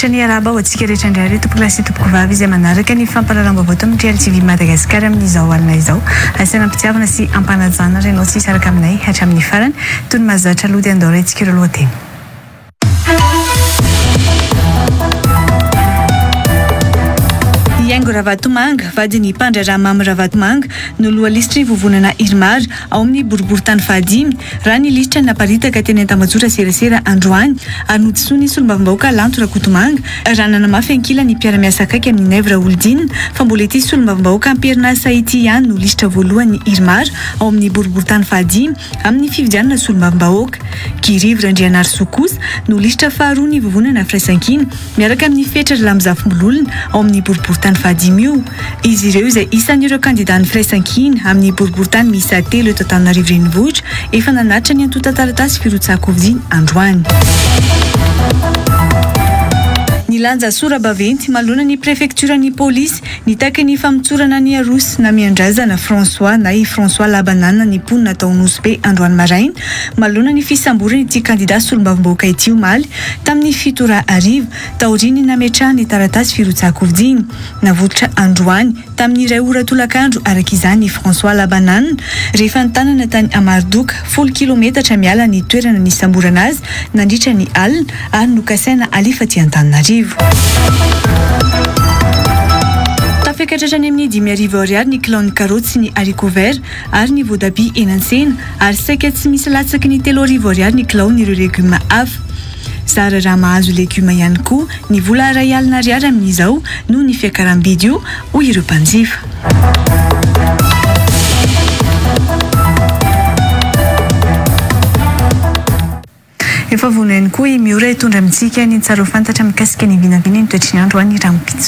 Misaotra ny araba ho antsika rehetra indray tompoko lasy tompoko vavy izay manaraka ny fampahalalam-baovao to amin'ny TLTV Madagasikara amin'izao alina izao. Asana mpitiavana sy ampanajana renao tsisy araka aminay hatramin'ny farany toy ny mahazatra lody andao antsika ireo lohateny. Yango Ravatomanga, vadiny Pandrara Mamy Ravatomanga, no lohalistry vovonana Irmar ao amin'ny boriboritany fahadimy, raha ny lisitra naparitaka teny Antambajotra serasera androany, ary notsoiny solombavambahoaka Lanto Rakotomanga, raha nanamafy ankila ny mpiara-miasa akaiky amin'ny Nèvre Oldine, fa mbola ity solombavambahoaka Amperina Saity ihany no lisitra voalohany Irmar ao amin'ny boriboritany fahadimy amin'ny fividianana solombavambahoaka. Kirivo Randrianary Sokosa no lisitra faharoa ny vovonana Firaisankina, miaraka amin'ny Fetra Lamzafimbololona ao amin'ny boriboritany fahadimy io. Izy ireo izay isan'ireo kandidaty Firaisankina amin'ny boriboritany miisa telo eto Antananarivo renivohitra efa nanatitra ny antota-taratasy firotsaham-pividiana androany. Nilanja Sorabaventy malona ny prefekturan'ny polisy nitaky ny famitsorana ny Arosy na miandrazana François na i François Labanana ny mponina taon'Osy be androany maraina malona ny fisamborana ity kandidat solombavambahoaka ity omaly tamin'ny 7:00 taoriny nametraha ny taratasy firotsaham-pividiana navototra androany tamin'ny 2 tolakandro araka izany François Labanana rehefa nitanana tany Amardoka 10 kilometatra miala ny toerana ny samborana azy nandritra ny alina ary nokasaina alefa ty Antananarivo. Tafekatratra ny amin'ny 5,000 ny kilao ny karoty sy ny haricot vert ary ny voatabia enan-tsena ary saika tsy misy latsaky ny 3,000 ny kilao ny ireo legioma hafa. Zara raha mahazo legioma ihany koa ny vola iray alina ariary amin'izao noho ny fiakaram-bidy io hoy ireo mpanjifa. Efa vonany koa i miora hitondra amintsika ny tsara ho fantatra mikasika ny vinavina ny toetriny andro any Rampitso.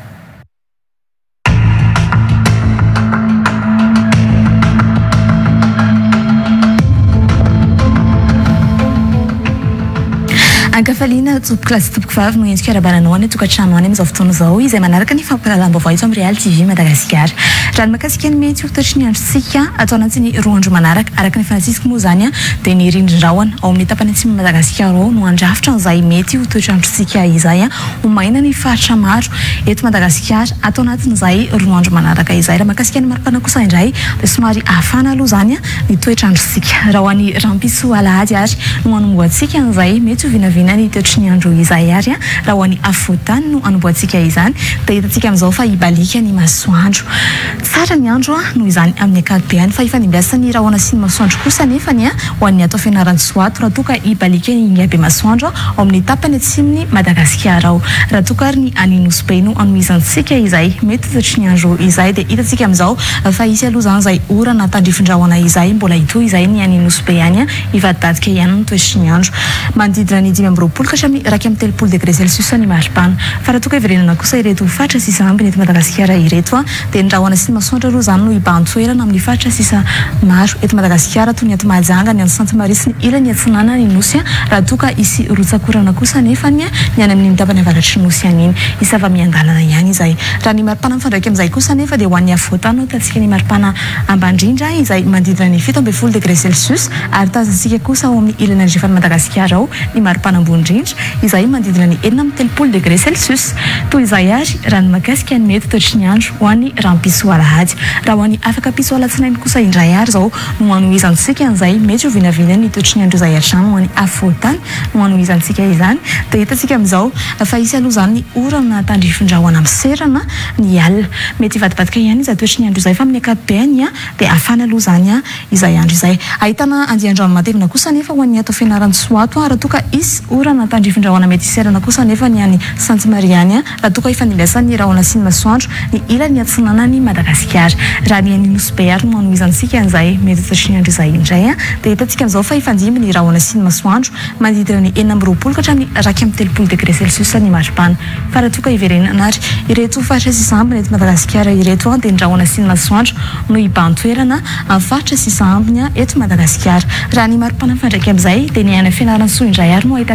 Ankafaliana tompoko lasy tompoko vavy no endrika arabananao any tokantrano any amin'izao fotoana izao izay manaraka ny fampahalalam-baovao eto amin'ny Real TV Madagasikara. Raha ny makasika ny mety ho toetriny androntsika atao anatin'ny 2 andro manaraka araka ny fanatsisika moa zany dia ny rindrin-drahona ao amin'ny tapany atsimo Madagasikara ao no andrafitra an'izay mety ho toetriny androntsika izay ho maina ny faritra maro eto Madagasikara atao anatin'izay 2 andro manaraka izay. Raha makasika ny maripana kosa indray dia somary afana aloha zany ny toetra androntsika raha ho an'ny Rampitso alahady ary no anomboantsika an'izay mety ho vinavina ny toetriny andro izay ary raha ho an'ny afovoantany no anomboantsika izany dia hitantsika amin'izao fa hibalika ny masoandro tsara ny andro no izany amin'ny ankapobeny fa ifanimbiasany raha ho ana sy ny masoandro kosa nefa ny ho an'ny atao fianaran'ny Soato raha toka hibalika ny ingabe masoandro ao amin'ny tapany atsimony Madagasikara ao raha toka ary ny any Nosy be no anohizantsika izay mety toetriny andro izay dia hitantsika amin'izao fa isy aloha zany izay orana tandrifin-drahona izay mbola ito izay ny any Nosy be any ivadadika ihany ny toetriny andro manodidina ny 5 hatramin'ny 2 degré Celsius ny maripana fa raha toka hiverenana kosa ireto fatra sisa ambiny eto Madagasikara ireto dia ny rahona sy masoandro aloha zany no hibantoerana amin'ny fatra sisa maro eto Madagasikara toy ny ato Mahajanga ny any Sainte Marie sy ny ilany Atsinana ny Nosy raha toka isy rotsakorana kosa nefa ny any amin'ny tapany avaratry Nosy aniny isava miandalana ihany izay. Raha ny maripana mifandraiky amin'izay kosa nefa dia ho an'ny afovoantany hitantsika ny maripana ambandrindra izay manodidina ny 17 degré Celsius ary tazantsika kosa ao amin'ny ilany andrefana Madagasikara ao ny maripana ambondrindra izay manodidina ny 17 degré Celsius. Toy izay ary raha ny makasika ny mety toetriny andro ho an'ny Rampitso alahady. Raha ho an'ny afaka piso alatsinainy kosa indray ary zao no anohizantsika an'izay mety ho vinavina ny toetriny andro izay hatrany ho an'ny afovoantany no anohizantsika izany dia hitantsika amin'izao fa isy aloha zany ny orana tandrifin-drahona miserana ny alina mety hivadibadika ihany izy toetriny andro izay fa amin'ny ankapobeny dia afana aloha zany izay andro izay. Ahitana andian-drano matevina kosa nefa ho an'ny atao fianaran'ny Soato raha toka isy orana tandrifin-drahona mety iserana kosa nefa ny any Sainte Marie any raha toka ifanimbiasan'ny rahona sy ny masoandro ny ilany Atsinana ny Madagasikara. Raha ny any Nosy be ary no anohizantsika an'izay mety toetriny andro izay indray dia hitantsika amin'izao fa ifandimy ny rahona sy ny masoandro manodidina ny 20 hatramin'ny 23 degré Celsius ny maripana fa raha toka hiverenana ary ireto fatra sisa ambiny eto Madagasikara ireto dia ny rahona sy ny masoandro no hibantoerana amin'ny fatra sisa ambiny eto Madagasikara. Raha ny maripana mifandraiky amin'izay dia ny any fianaran'ny Soa indray ary no ahita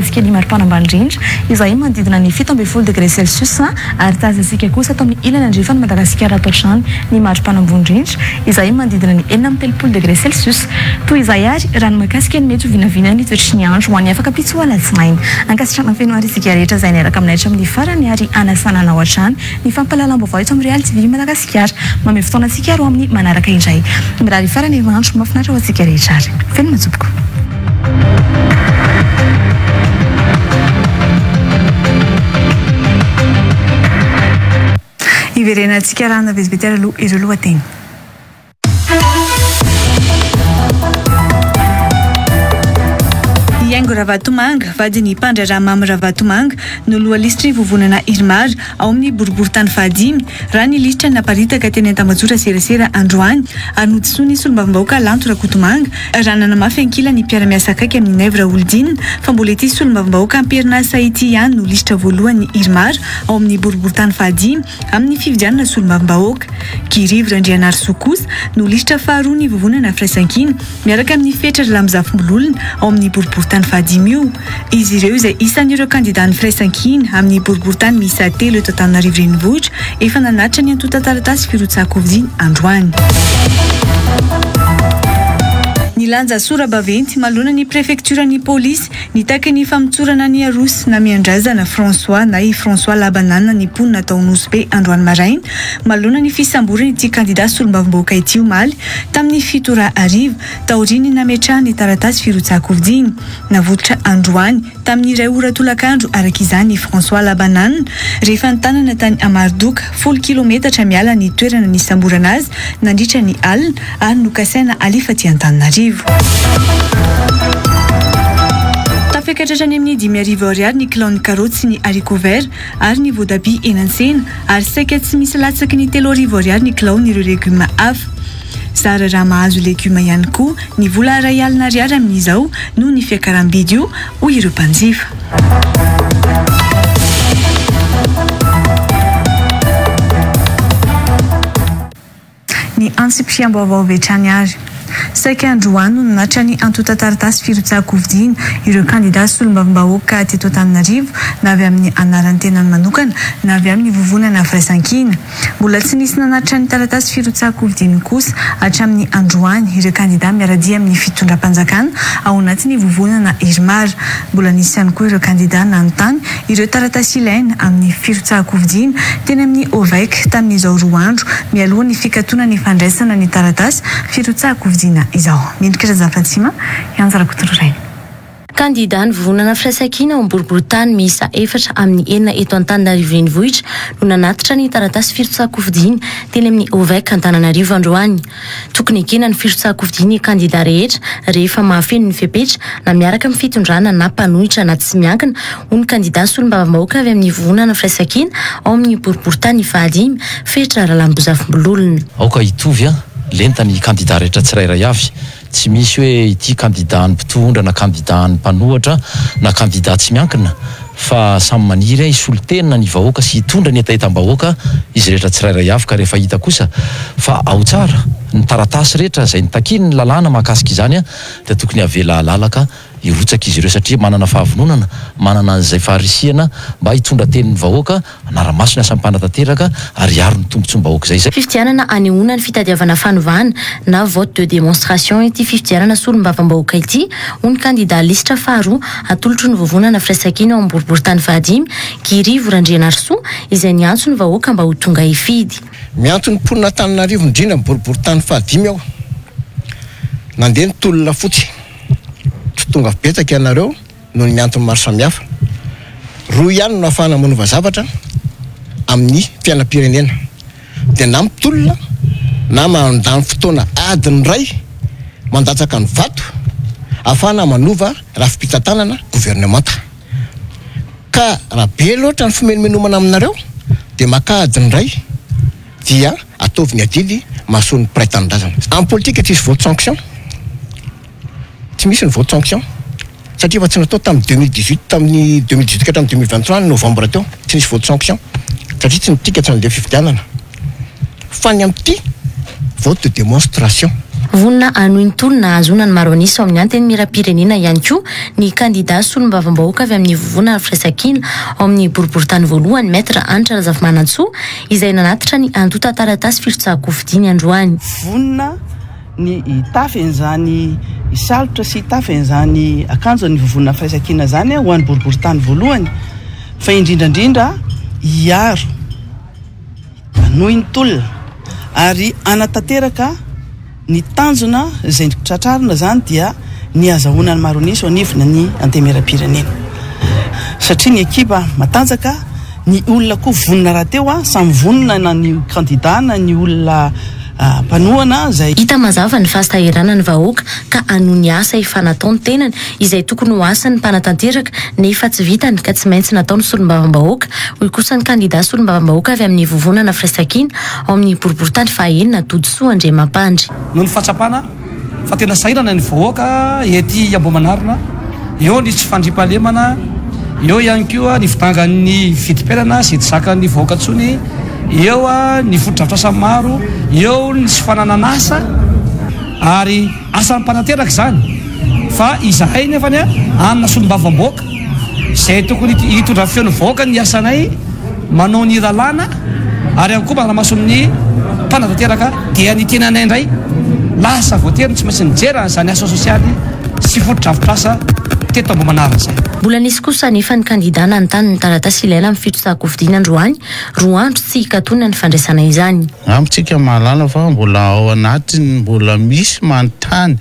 Madagasikara maripana ambany-drindra izay manodidina ny 17 degré Celsius ary tazantsika kosa atao amin'ny ilany andrefana Madagasikara ato an-trano ny maripana ambony-drindra izay manodidina ny 4 degré Celsius. Toy izay ary rano makasika ny mety ho vinavina ny toetry ny andro ho an'ny afaka pitso alatsinainy. Ankasitrana fenoary isika rehetra izay niaraka aminay hatramin'ny farany ary anasana ao an-trano ny fampahalalam-baovao eto amin'ny Real TV Madagasikara. Mamy fotoana antsika roa amin'ny manaraka indray. Mirary farany herinandro mahafinaritra ho antsika rehetra ary. Feno matsopoko. Iverenantsika raha navezivezy ireo lohateny. Yango Ravatomanga, vadiny Pandrara Mamy Ravatomanga, no lohalistry vovonana Irmar ao amin'ny boriboritany fahadimy raha ny lisitra naparitaka teny Antamajora serasera androany ary notsoa ny solombavambahoaka Lanto Rakotomanga raha nanamafy ankila ny mpiara-miasa akaiky amin'ny Nèvre Oldine fa mbola ity solombavambahoaka Amperina ity ihany no lisitra voalohany Irmar ao amin'ny boriboritany fahadimy amin'ny fividianana solombavambahoaka. Kirivo Randrianary Sokosa no lisitra faharoa ny vovonana Firaisankina miaraka amin'ny Fetra Lamzafimbololona ao amin'ny boriboritany fahadimy io. Izy ireo izay isan'ireo kandidat ny Firaisankina amin'ny boriboritany miisa 3 eto Antananarivo renivohitra efa nanatitra ny antota taratasy firotsaham-koviny androany. Ny lanja Sora Baventy malona ny prefekturan'ny polisy nitaky ny famitsorana ny Arosy na miandrazana François na i François Labanana ny mponina taonosy be androany maraina malona ny fisamborany ity kandidat solombavambahoaka ity omaly tamin'ny 7 arivo taoriny nametraha ny taratasy firotsaham-koviny navototra androany tamin'ny 2 ora tolakandro araka izany François Labanana rehefa nitanana tany Amardoka 10 kilometatra miala ny toerana ny samborana azy nandritra ny alina ary nokasaina alifa ty Antananarivo. Tafekatrany amin'ny 5 ariary ny kilao ny karoty sy ny haricot vert ary ny voatabia enansena ary saika tsy misy latsaky ny 3 ariary ny kilao ny ireo legioma hafa. Zara raha mahazo legioma ihany koa ny vola ray alina ariary amin'izao noho ny fiakaram-bidy io ho ireo mpanjifa. Ny antsipiam-baovao vetrany ary saika androany no nanatra ny antota taratasy firotsaham-koviny ireo kandidat solombavambahoaka teto Antananarivo na avy amin'ny anaran'ny tenany manokana na avy amin'ny vovonana Firaisankina. Mbola tsy nisy nanatra ny taratasy firotsaham-koviny kosa hatramin'ny androany ireo kandidat miaradia amin'ny fitondram-panjakana ao anatin'ny vovonana Irmar. Mbola nisy ihany koa ireo kandidat nanontany ireo taratasy ilaina amin'ny firotsaham-koviny teny amin'ny OVEC tamin'izao 2 andro mialoha ny fikatona ny fandraisana ny taratasy firotsaham-koviny izao. Mendrika Zafatsima Yanzara Kotroraina. Kandidat ny vovonana Firaisankina ao boriboritany miisa 4 amin'ny 4 eto Antananarivo renivohitra no nanatitra ny taratasy firotsaham-koviny teny amin'ny OVEC Antananarivo androany. Tokony ekena ny firotsaham-koviny kandidat rehetra rehefa mahafeno ny fepetra na miaraka amin'ny fitondrana na mpanohitra na tsy miankina ho ny kandidat solombavambahoaka avy amin'ny vovonana Firaisankina ao amin'ny boriboritany fahadimy Fetra Lamzafimbololona. Aoka hitovy lenta ny kandidat rehetra tsirairay avy. Tsy misy hoe ity kandidat ny mpitondra na kandidat ny mpanohatra na kandidat tsy miankina fa samy maniry isolotena ny vahoaka sy hitondra ny etaetam-bahoaka izy rehetra tsirairay avy ka rehefa hita kosa fa ao tsara ny taratasy rehetra izay nitakiny ny lalàna mahakasika izany dia tokony avela lalaka irotsaka izy ireo satria manana fahavononana manana an'izay faharisihana mba hitondra tenin'ny vahoaka anara-masina sampanatanteraka ary aro ny tombontsom-bahoaka izay. Fifidianana anehoana ny fitadiavana fanovana na vote de démonstration ity fifidianana solombavambahoaka ity ho ny kandidat lisitra faharoa atolotro ny vovonana Firaisankina ao amin'ny boriboritany fahadimy Kirivo Randrianary Soa izay niantso ny vahoaka mba ho tonga hifidy. Miantso ny mponina Antananarivo indrindra amin'ny boriboritany fahadimy ao nandeha ny tolona fotsy tonga betsaka ianareo noho ny miantony maro samihafa. 2 ihany no ahafahana manova zavatra amin'ny fiainam-pirenena dia na mitolona na mandany fotoana adiny ray mandatsaka ny vato ahafahana manova raha fipitantanana gouvernemanta. Ka raha be loatra ny fimenomenomana aminareo dia maka adiny ray dia ataovy ny adidy mahasoa ny praitanindrazana. En politique tsy misy vote sanction. Tsy misy ny vote sanction satria fa tsy natao tamin'ny 2018 tamin'ny 2018 ka hatramin'ny 2023 novembre teo tsy nisy vote sanction satria tsy nitika tsy nandeha fifidianana fa ny amin'ity vote de démonstration. vonina anointolona azona ny maroanisa ao amin'ny anteny miram-pirenena ihany koa ny kandida solombavam-bahoaka avy amin'ny vovona firaisan-kina ao amin'ny boriboritany voalohany maître Anitra Razafimanantsoa izay nanatitra ny andota taratasy firotsaham-kofidiany androany. Vonina ny tafen'izany salotra sy tafen'izany akanjo ny vovona firaisan-kina zany ho an'ny boriboritany voalohany fa indrindrandrindra hiaro anointolona ary anatanteraka ny tanjona izay tratrarina zany dia ny azahoana ny maroanisa anivona ny antemera-pirenena satria ny ekipa matanjaka ny olona koa vonina rahateo samy vonina na ny kandida na ny olona mpanohana zay hita mazava ny fahasahirana ny vahoaka ka anohy ny asa efa nataony tenany izay tokony ho asan'ny mpanatanteraka nefa tsy vitany ka tsy maintsy nataony solombavam-bahoaka. Hoy kosa ny kandida solombavam-bahoaka avy amin'ny vovonana firaisan-kina ao amin'ny boriboritany fahaenina Dodsoa Andriamampandry. Noho ny fahatsapana fa tena sahirana ny vahoaka ety Ambohimanarina, eo ny tsy fandriam-pahalemana, eo ihany koa ny fitangan'ny vidim-piainana sy tsy zakan'ny vahoaka ntsony, eo ny foto-drafitrasa maro, eo ny sy fanananasa ary asan'ny mpanateraka zany fa izahay nefany amina solombavam-bahoaka izay tokony hitondra feon'ny vahoaka ny asanay manao ny lalàna ary ihany koa manamaso amin'ny mpanatanteraka dia ny tenanay indray lasa voatery tsy maintsy nijerana zany asa sosialy sy foto-drafitrasa teto Ambohimanarina zay. Mbola nisy kosa nefa ny kandida nanontany ny taratasy ilaina amin'ny firotsaham-kofidiana androany, roa andro tsy hikatona ny fandraisana izany. Amintsika mahalala fa mbola ao anatiny mbola misy manontany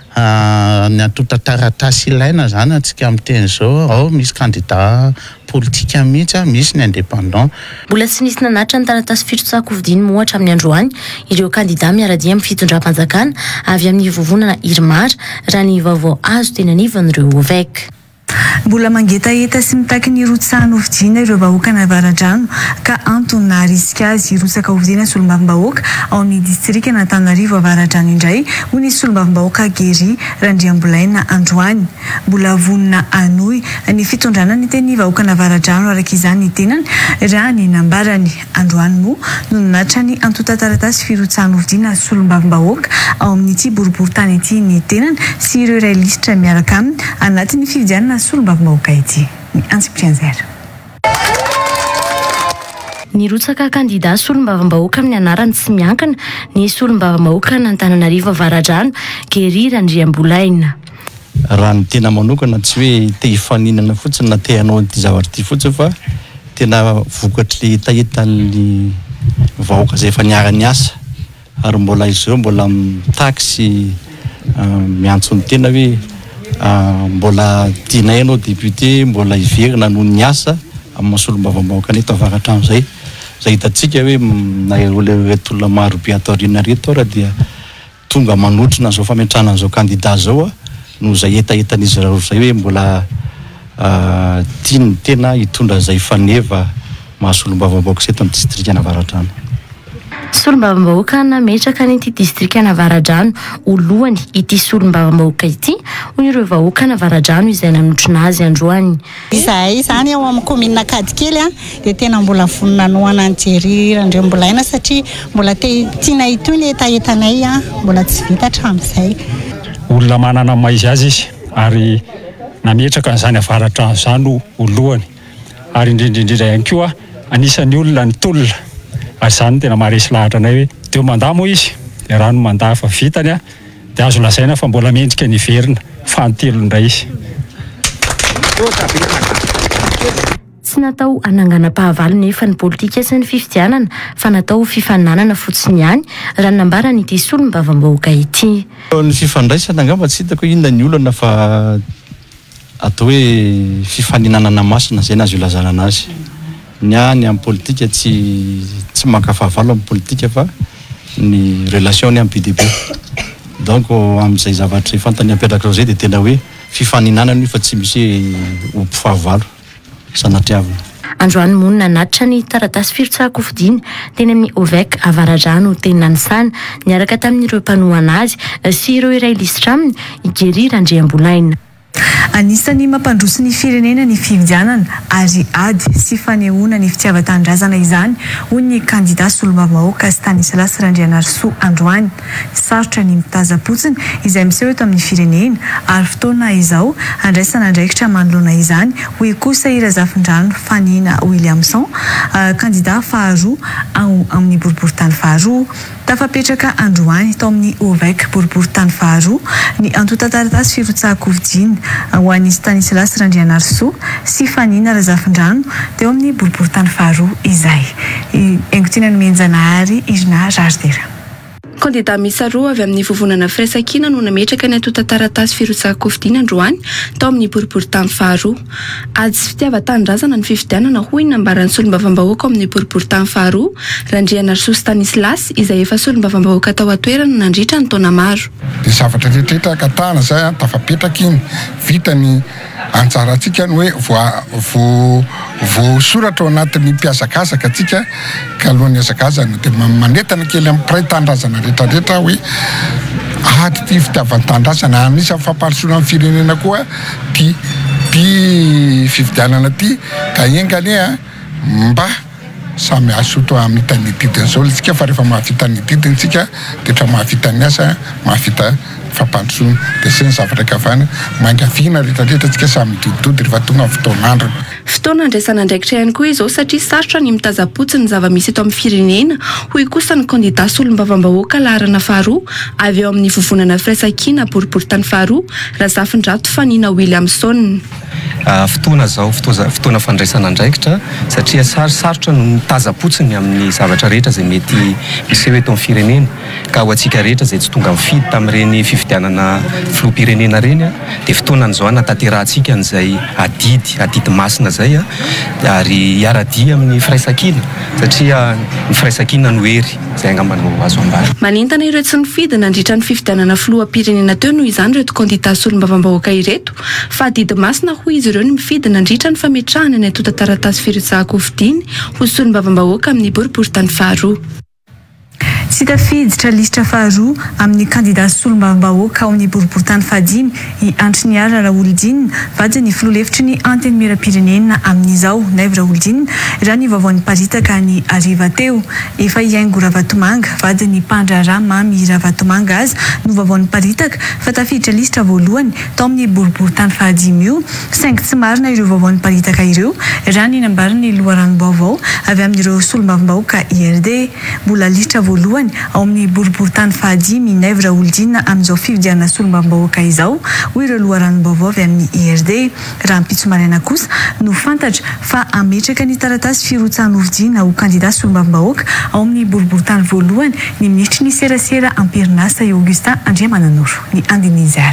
ny antota taratasy ilaina zany antsika amin'ny teny zao, ao misy kandida politika mihitsy, misy ny indépendant. Mbola tsy nisy nanatra ny taratasy firotsaham-kofidiana mohatra amin'ny androany ireo kandida miaradia amin'ny fitondram-panjakana avy amin'ny vovonana Irmar raha ny vaovao azo tena anivan'ireo OVEC. Mbola mangetaheta sy mitaky ny rotsahana ofidiana ireo vahoaka Navaradrano ka antony naharisika azy hirotsaka ofidiana solombavam-bahoaka ao amin'ny distrika n'Antananarivo Avaradrano indray hoy ny solombavam-bahoaka Gery Randriambolaina androany. Mbola vonina anohy ny fitondrana ny teny vahoaka Navaradrano araka izany ny tenany raha ny nambarany androany moa no nanatra ny antota taratasy firotsahana ofidiana solombavam-bahoaka ao amin'ity boriboritany ity ny tenany sy ireo iray lisitra miaraka aminy anatin'ny fividianana solombavam-bahoaka ity. Ny Antsipianzera. Nirotsaka kandida solombavam-bahoaka amin'ny anarany tsy miankina ny solombavam-bahoaka n'Antananarivo Avaradrano Gery Randriambolaina. Raha ny tena manokana tsy hoe te hifaninana fotsiny na te hanao an'ity zavatra ity fotsiny fa tena vokatry le etaetan'ny vahoaka izay efa niara ny asa ary mbola izy eo mbola mitaky sy miantso ny tena hoe mbola tianay anao député mbola hiverina noho ny asa amin'ny solombavam-bahoaka neto Avaradrano zay hitantsika hoe na reto olona maro be atao aoriana reto raha dia tonga manotrina zao fametrahana an'izao kandida zao no zay etaetan'izy raha zay hoe mbola tiany tena hitondra zay faneva mahasolombavam-bahoaka seto amin'ny distrika n'Avaradrano. Solombavam-bahoaka nametraka n'ity distrika n'Avaradrano olohany ity solombavam-bahoaka ity hoy ireo vahoaka n'Avaradrano izay nanotrona azy androany. Izahay zany ao amin'ny commune Kadikely dia tena mbola vonina noana ny Gery Randriambolaina satria mbola tiana itony etaetanay mbola tsy vita hatramin'izay. Olona manana maizy azy izy ary nametraka n'izany Avaradrano zany olohany ary indrindrindrindra ihany koa anisan'ny olona ny tolona ary zany tena maharesy lahatra anay hoe teo mandaha moa izy dia raha no mandaha fa vitany dia azo lazaina fa mbola mendrika ny verina fantelo indray izy. Tsy natao anangana-pahavalo nefa ny politika sy ny fifidianana fa natao fifaninanana fotsiny ihany raha nambara n'ity solombavam-bahoaka ity. Ny fifandraisana angamba tsy hitako inona ny olana fa atao hoe fifaninanana masina zay nazy ilazana anazy. Ny amin'ny politika tsy mankafahavalo amin'ny politika fa ny relation ny amin'ny PDB. Donc amin'izay zavatra fantany ampetraka zay dia tena hoe fifaninanana fa tsy misy mpifahavalo sanatriavina. Androany monina nanatitra ny taratasy firotsaham-kofidiana teny amin'ny OVEC Avaradrano teny Nanisana niaraka tamin'ireo mpanohana azy sy ireo iray lisitra aminy Gery Randriambolaina. Anisany mampandroso ny firenena ny fividianana ary ady sy fanehoana ny fitiavan-tanindrazana izany hoy ny kandida solombavambahoaka Stanislas Randrianarsoa Androany. Sarotra ny mitaza-potsiny izay miseho eto amin'ny firenena ary fotoana izao andraisana andraikitra manoloana izany hoy kosa Irazafindrano Fanina Williamson, kandida faharoa amin'ny boriboritany faharoa. Tafapetraka Androany tao amin'ny Ovek boriboritany faharoa ny antota-taratasy firotsahako-vidiny ho an'ny Stanislas Randrianarsoa sy Fanina Razafindrano teo amin'ny boriboritany faharoa izay. Engotina ny Menjanahary Irina Rardera. Kandida miisa roa avy amin'ny vovonana Firaisankina no nametraka ny antota-taratasy firotsahako-vidiny Androany tao amin'ny boriboritany faharoa. Ady sy fitiavan-tanindrazana ny fifidianana hoy nambaran'ny solombavambahoaka amin'ny boriboritany faharoa Randrianarsoa Stanislas izay efa solombavambahoaka tao atoerana nandritra ny taona maro. Dia zavatra rehetra katahana zay tafapetraka iny vita ny anjarantsika ny hoe voasoratra ao anatin'ny mpiazakazaka atsika ka alohan'ny hazakazana dia manentana kely amin'ny mpiray-tanindrazana rehetrarehetra hoe ady ty fitiavan-tanindrazana anisan'ny famparisoana amin'ny firenena koa ty fividianana ty ka engany mba samy asoto amin'ny tany didiny zao tsika fa rehefa mahavita ny didiny tsika dia tra mahavita ny asa mahavita fampandrosoana dia zay ny zavatra kavana mangaviana rehetrarehetra tsika samy dodidody rehefa tonga amin'ny fotoan'andro. Fotoana andraisana andraikitra ihany koa izao satria sarotra ny mitaza-potsiny ny zava-misy eto amin'ny firenena hoy kosa ny kandida solombavambahoaka laharana faharoa avy eo amin'ny vovonana Firaisankina boriboritany faharoa Razafindrano Fanina Williamson. Fotoana zao fotoana fandraisana andraikitra satria sarotra no mitaza-potsiny amin'ny zavatra rehetra zay mety miseho eto amin'ny firenena ka ho antsika rehetra zay tsy tonga mifidy tamin'ireny fividianana filoham-pirenena reny dia fotoanan'izao anatanterahantsika an'izay adidy masina zay ary hiaradia amin'ny Firaisankina satria ny Firaisankina no hery zay angambano azo ambary. Manentana ireo tsy nifidy nandritra ny fividianana filoham-pirenena teo noho izany ireto kandida solombavambahoaka ireto fa adidy masina hoy izy ireo ny mifidy nandritra ny fametrahana ny antota-taratasy firotsahako-vidiny ho solombavambahoaka amin'ny boriboritany faharoa. Tsy tafiditra lisitra faharoa amin'ny kandida solombavambahoaka ao amin'ny boriboritany fahadimy i Antriniara Raolidinina vady ny filoha-hevitry ny anteny miram-pirenena amin'izao Naivo Raolidinina raha ny vaovaon'ny paritaka ny ariva teo efa hiaingo Ravatomanga vady ny Pandrara Mamy Ravatomanga azy no vaovaon'ny paritaka fa tafiditra lisitra voalohany tao amin'ny boriboritany fahadimy io saingy tsy marina ireo vaovaon'ny paritaka ireo raha ny nambarany loharanom-baovao avy amin'ireo solombavambahoaka IRD mbola lisitra voalohany ao amin'ny boriboritany fahadimy Naivo Raolidinina amin'izao fividianana solombavambahoaka izao hoy ireo loharanom-baovao avy amin'ny IRD raha Mpitsomariana kosa no fantatra fa ametraka ny taratasy firotsahano-vidina ho kandida solombavambahoaka ao amin'ny boriboritany voalohany ny ministry ny serasera Amperinasa Augustin Andriamananoro ny Andinizara.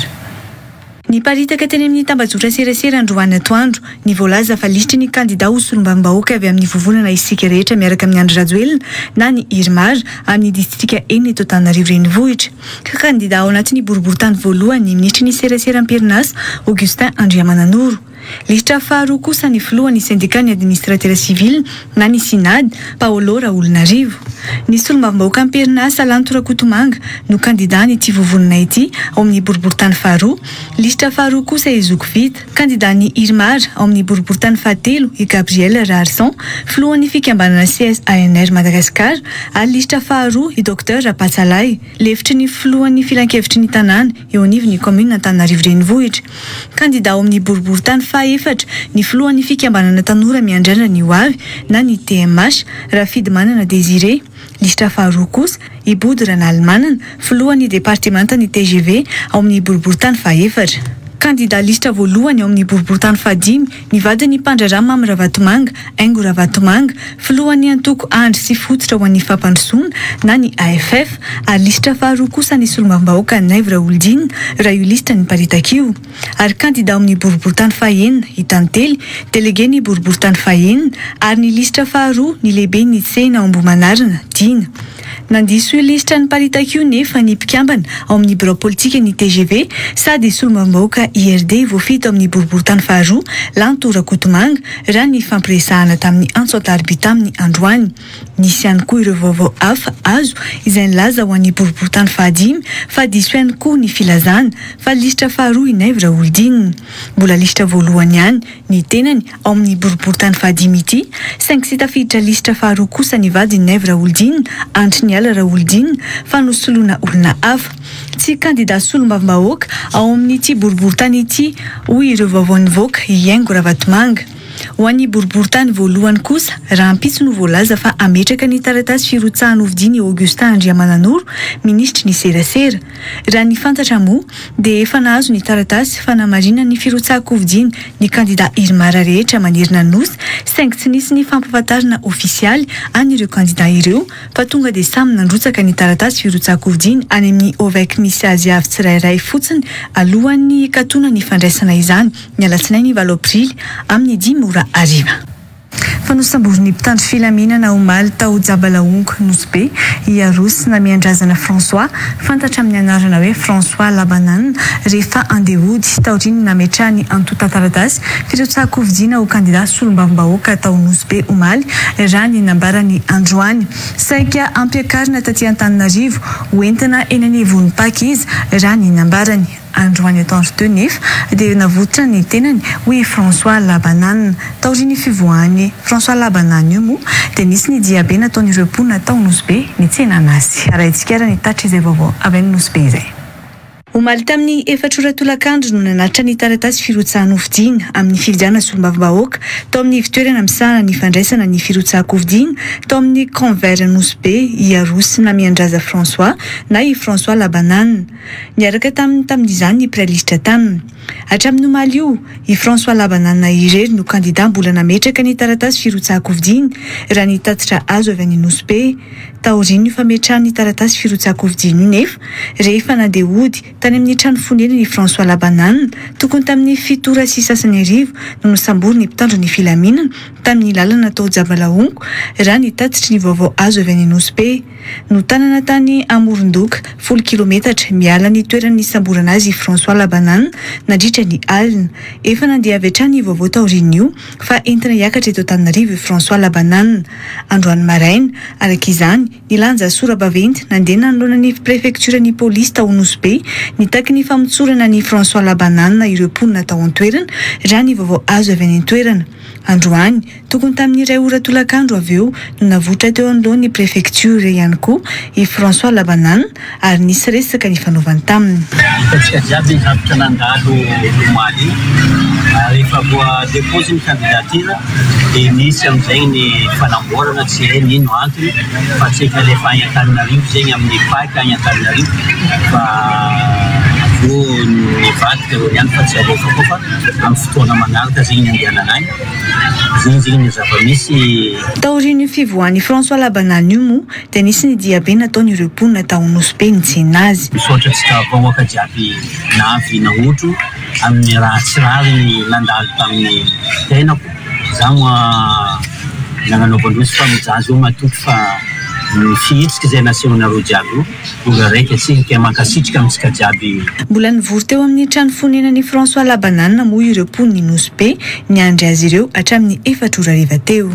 Ny paritaka teny amin'ny tambajotran serasera Androany atoandro ny voalaza fa lisitra ny kandida ho solombavambahoaka avy amin'ny vovonana isika rehetra miaraka amin'ny Andry Rajoelina na ny Irmar amin'ny distrika enina eto Antananarivo renivohitra. Ka kandida ao anatin'ny boriboritany voalohany ny ministry ny serasera Amperinasa Augustin Andriamananoro. Lisitra faharoa kosa ny filohan'ny syndicat ny administrateur civil na ny Sinady Paolo Raolinarivo. Ny solombavambahoaka Amperinasa Lanto Rakotomanga no kandida ny ity vovonana ity ao amin'ny boriboritany faharoa. Lisitra faharoa kosa Ezoko Vita, kandida ny Irmar ao amin'ny boriboritany fahatelo i Gabriel Rarson, filohan'ny fikambanana CSANR Madagasikara ary lisitra faharoa i Dr Rapatsalay, lefitry ny filohan'ny filan-kevitry ny tanàna eo anivon'ny commune Antananarivo renivohitra. Kandida ao amin'ny boriboritany fahaefatra ny filohan'ny fikambanana tanora miandrana ny hoavy na ny TMH Rafidy Manana Désiré. Lisitra faharoa kosa i Body Ranalimanana filohan'ny departemanta ny TGV ao amin'ny boriboritany fahaefatra. Kandida lisitra voalohany ao amin'ny boriboritany fahadimy ny vadiny Pandrara Mamy Ravatomanga Aingo Ravatomanga filohan'ny antoko andry sy fototra ho an'ny fampandrosoana na ny AFF ary lisitra faharoa kosa ny solombavambahoaka Naivo Raolidinina raha io lisitra ny paritaka io ary kandida ao amin'ny boriboritany fahaenina i Tantely delege ny boriboritany fahaenina ary ny lisitra faharoa ny lehibe ny tsena ao Ambohimanarina Dina. Nandiso io lisitra ny paritaka io nefa ny mpikambana ao amin'ny birao politika ny TGV sady solombavambahoaka IRD voafito amin'ny boriboritany faharoa lantora Kotomanga raha ny fampiresahana tamin'ny Antsoatarby tamin'ny androany. Nisy ihany koa ireo vaovao hafa azo izay nilaza ho an'ny boriboritany fahadimy fa diso ihany koa ny filazana fa lisitra faharoa inaivo raha olodinina. Mbola lisitra voalohany ihany ny tenany ao amin'ny boriboritany fahadimy ity saingy sy tafiditra lisitra faharoa kosa ny vady inaivo raha olodinina andry ny ala raha olodinina fa nosoloana olona hafa. Tsy kandida solombavambahoaka ao amin'ity boriboritany ity hoy ireo vaovao nivoaka Iaingo Ravatomanga. Ho an'ny boriboritany voalohany kosa raha ampitso no voalaza fa ametraka ny taratasy firotsahana hovidiny Augustin Andriamananoro ministry ny serasera. Raha ny fantatra moa dia efa nahazo ny taratasy fanamarina ny firotsahako hovidiny ny kandida Irmara rehetra manerina nosy saingy tsy nisy ny fampafatarana ofisialy an'ireo kandida ireo fa tonga dia samy nandrotsaka ny taratasy firotsahako hovidiny any amin'ny OVEC misy azy avy tsirairay fotsiny alohan'ny katona ny fandraisana izany ny alatsinainy 9 aprily amin'ny 10 ora ariva. Fanosamboriny mpitandro filaminana omaly tao Jabalaongo Nosbe Iarosy na miandrazana François fantatra amin'ny anarana hoe François Labanane rehefa andehody taoriny nametrahany antota taratasy firotsahako hovidina ho kandida solombavambahoaka tao Nosbe omaly raha ny nambarany androany saika ampiakarina taty Antananarivo hoentina eny anivon'ny Paka izy raha ny nambarany androany atandro teo nefa dia navotra ny tenany hoe François Labanane taoriny fivoahany François Labanane io moa dia nisy ny diabe nataon'ireo mponina tao Nosbe ny tsenana azy arahintsika ny tatra izay vaovao avy any Nosbe izay. Omaly tamin'ny 4 ora tolakandro no nanatitra ny taratasy firotsahana hovidina amin'ny fividiana solombavambahoaka tao amin'ny fitoerana misahana ny fandraisana ny firotsahako hovidina tao amin'ny Convert Nosbe Iarosy na miandraza François na i François Labanane. Niaraka tamin'izany ny pralisitra taminy. Hatramin'ny omaly io i François Labanane irery no kandida mbola nametraka ny taratasy firotsahako hovidina raha ny tatitra azo avy any Nosbe taoriny fametrahany taratasy firotsahako hovidina nefa rehefa nandehody tany amin'ny trano fonena ny François Labanane tokony tamin'ny 7 ora sy sasany arivo no nosambory ny mpitandro ny filaminana tamin'ny lalana tao Jabalaongo raha ny tatitry ny vaovao azo avy any Nosbe no tanana tany Amorondoka 10 kilometatra miala ny toerany samborana azy François Labanane nandritra ny alina efa nandeha avy hatrany ny vaovao taoriny io fa entina hiakatra eto Antananarivo François Labanane androany maraina arak'izany nilanja sora-baventy nandeha nanoloana ny prefecture ny polisy tao Nosbe nitaky ny famotsorana ny François Labanane ireo mponina tao an-toerana raha ny vaovao azo avy any an-toerana. Androany tokony tamin'ny 2 ora tolakandro avy eo no navotra teo anoloany ny prefecture ihany koa i François Labanane ary nisy resaka ny fanaovany taminy. Hitantsika jiaby ny zavatra nandalo omaly rehefa voadepose ny candidature dia misy amin'izay ny fanamboarana tsy hay nino antony fa tsy efa lefa any Antananarivo zegny amin'ny Paka any Antananarivo fa vo ny vadika ihany fa tsy alefa koa fa amin'ny fotoana manaraka zegny andehanana any zegny ny zava-misy. Taoriny fivoahany François Labanane io moa dia nisy ny diabe nataon'ireo mponina tao Nosbe nitsena azy. Misaotra tsika vahoaka jiaby navy naotro amin'ny raha tsy rary ny nandalo tamin'ny tenako za moa nagnanaovandrosy fa mijazy io matoky fa ny fihetsika izay nasehonareo jiaby io ora raiky atsika mankasitrika amintsika jiaby. Mbola nivory teo amin'ny trano fonenany François Labanane moa ireo mponiny Nosbe niandry azy ireo hatramin'ny 4 ora hariva teo.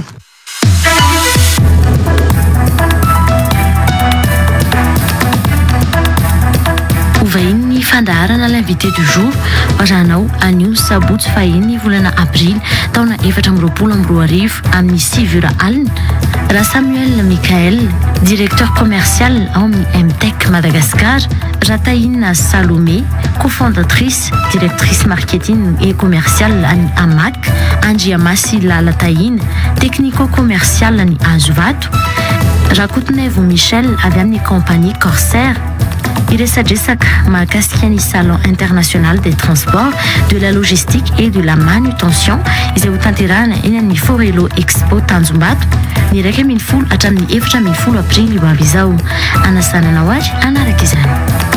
Vahiny ny fandaharana l'invité du jour rahanao anio sabotsy fahiny volana avrily taona 2022 amin'ny 6 ora alina raha Samuel Michael directeur commercial ao amin'ny MTech Madagascar, Rataïna Salomé cofondatrice directrice marketing et commerciale any Amac, Andriamasi Lalataïna technico-commercial any Azovato, Rakotonevo Michel avy amin'ny compagnie Corsair. Iresadresaka mahakasika ny salon international des transports, de la logistique et de la manutention izay ho tanterahana eny amin'ny Forelo Expo Tanjombato ny 1 hatramin'ny 4 aprily ho avy izao. Anasanana ho azy anaraka izany.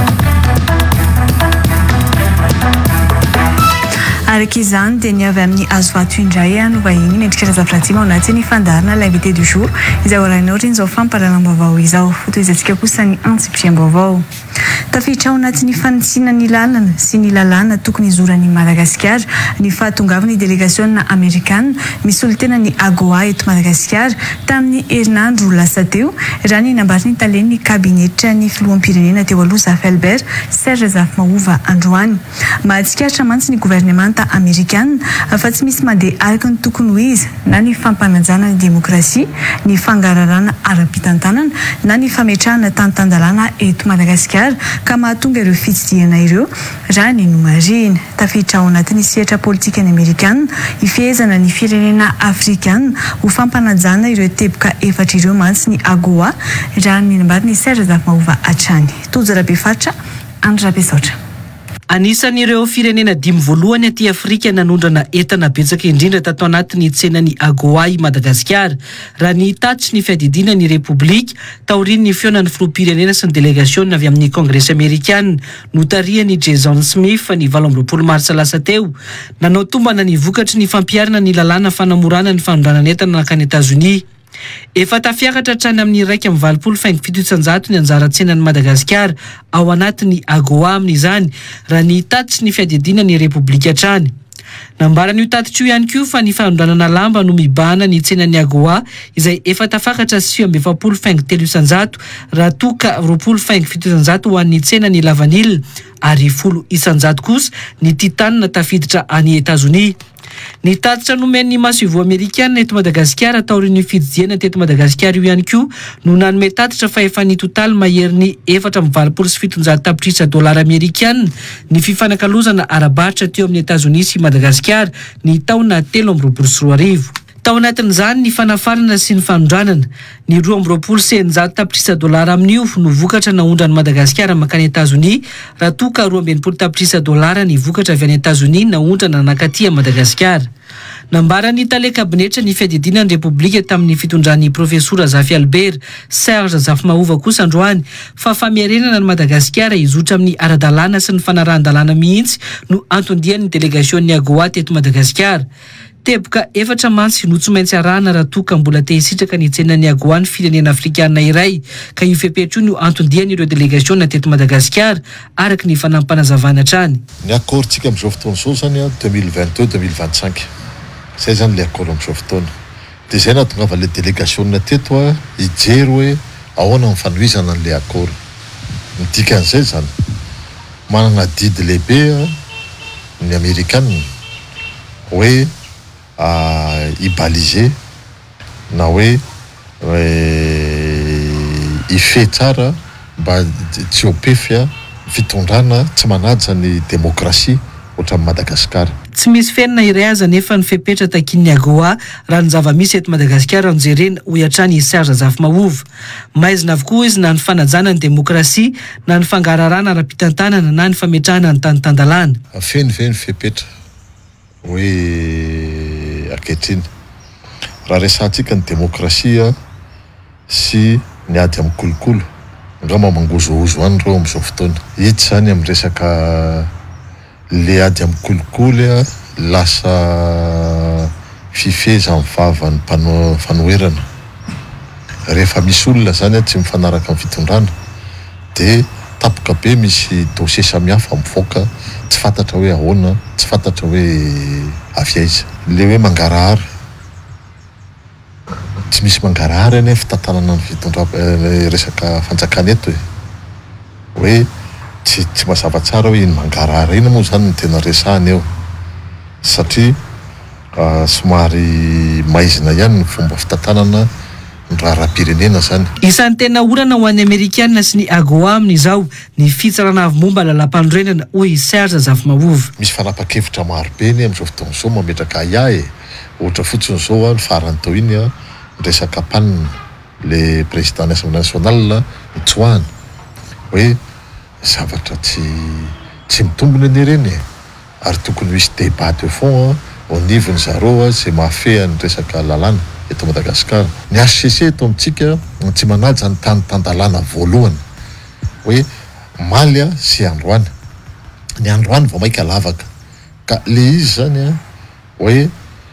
Araka izany dia ny avy amin'ny Azovato indray no vahiny mendrika razafratsima ao anaty ny fandarana l'invité du jour izay horainao reny izao famparalam-baovao izao fotoizantsika kosa ny antsipiam-baovao. tafiditra ao anatin'ny fanitsina ny lalana sy ny lalàna tokony izorany Madagasikara ny fahatongavany delegationina amerikana misy olon-tena ny AGOA eto Madagasikara tamin'ny herinandro lasa teo raha ny nambariny talen'ny kabinetra ny filoham-pirenena teo aloha Zaf Albert Serge Zafmaova androany mahatsikaritra mantsy ny gouvernemanta amerikana fa tsy misy mandeha araka ny tokony ho izy na ny fampanajana ny demokrasia ny fangararana ara-pitantanana na ny fametrahana tany-tandalàna eto Madagasikara ka mahatonga ireo fitsidihana ireo raha ny nomarina tafiditra ao anatin'ny sehatra politika ny amerikana ifehezana ny firenena afrikana ho fampanajana ireo teboka efatra ireo mantsy ny AGOA raha ny nambariny Serge Zafmaova hatrany Tojorabefaritra Andrabesaotra. Anisan'ireo firenena 5 voalohany aty Afrika nanondrana entana betsaka indrindra tato anatin'ny tsenany AGOA i Madagasikara raha ny tatitry ny fiadidiana ny Repoblika taorian'ny fionan'ny filoham-pirenena sy ny delegationina avy amin'ny Congrès Amerikana notarian'ny Jason Smith ny 18 Marsa lasa teo nanao tombana ny vokatry ny fampiarana ny lalàna fanamorana ny fanondranana entana nakany États-Unis. Efa tafiakatra hatrany amin'ny 1.57 ny anjara-tsenan'ny Madagasikara ao anatin'ny AGOA amin'izany raha ny tatitry ny fiadidiana ny Repoblika hatrany. Nambaran'io tatitry io ihany koa fa ny fanondranana lamba no mibahana ny tsenan'ny AGOA izay efa tafakatra 7.3 raha toka 2.7 ho an'ny tsenan'ny lavanilina ary 10 kosa ny titanina tafiditra any États-Unis. Ny tatitra nomen'ny masivo amerikana eto Madagasikara taorian'ny fididiana teto Madagasikara io ihany koa no nanome tatitra fa efa ny totaly maherin'ny 4.7 tapitrisa dolara amerikana ny fifanakalozana arabatra teo amin'ny États-Unis sy Madagasikara ny taona 2023. Tao anatin'izany ny fanafarana sy ny fanondranana ny 2.7 tapitrisa dolara amin'io no vokatra naondrany Madagasikara makany États-Unis raha toka 2.7 tapitrisa dolara ny vokatra avy any États-Unis naondrana nakaty Madagasikara. Nambarany tale kabinetra ny fiadidiana ny Repoblika tamin'ny fitondran'ny profesora Zaf Albert Serge Zafmaova kosa androany fa famiarenana ny Madagasikara izotra amin'ny ara-dalàna sy ny fanarahan-dalàna mihitsy no antondian'ny delegation'ny AGOA teto Madagasikara. Teboka efatra mantsy no tsy maintsy arahana raha toka mbola te hisitraka ny tsenan'ny AGOA ny firenena afrikana iray ka io fepetro no antondiany ireo delegationina teto Madagasikara araka ny fanampanazavana hatrany. Ny accordsika amin'izao fotoana izao zany 2022-2025 zay zany le accord amin'izao fotoana dia zay nahatongava le delegationina teto hijery hoe ahoana ny fanohizana an'le accord. Ny dikan'izay zany manana didy lehibe ny amerikanina hoe ibalize na hoe ife tsara mba tsy hopefy fitondrana tsy manaja ny demokrasia ohatra amin'ny Madagasikara. Tsy misy fenina iray aza nefa ny fepetra takin'ny AGOA raha ny zava-misy eto Madagasikara ny jerena ho hatrany Serge Zafmaova. Maizina avokoa izy na ny fanajana ny demokrasia na ny fangararana ara-pitantanana na ny fametrahana ny tany-tandalàna. Fenifeny fepetra hoe akehitriny raha resantsika ny demokrasia sy ny ady amin'ny kolokolo angamba mangozohozo any reo amin'izao fotoana hity zany amin'ny resaka le ady amin'ny kolokolo lasa fifeza amin'ny vavan'ny fanoherana rehefa misy olona zany tsy mifanaraka amin'ny fitondrana dia tapoka be misy dossier samihafa mivoaka tsy fantatra hoe ahoana tsy fantatra hoe avy aiza le hoe mangarahara tsy misy mangarahara eny fitantanana ny resaka fanjakana eto hoe tsy mazava tsara hoe iny mangarahara iny moa zany ny tena resahana eo satria somary maizina ihany ny fomba fitantanana raha ra-pirenena zany. Isan'ny tena orana ho an'ny Amerikana sy ny AGOA amin'izao ny fitsarana avy momba lalam-pandrenana hoy Serge Zafmaova. Misy fanapa-kevitra maro be ny amin'izao fotoana izao mametraka iahy ohatra fotsiny izao ny farany tao iny resaka panina le président assemblée nationale mitsoahana hoe zavatra tsy mitombona eny ireny ary tokony misy débat de fond au niveau zareo zay mahafehany resaka lalàna eto Madagasikara. Ny HCC eto amintsika tsy manaja ny tany-tandalàna voalohany hoe maly sy androany. Ny androany vao maika lavaka ka le izy zany hoe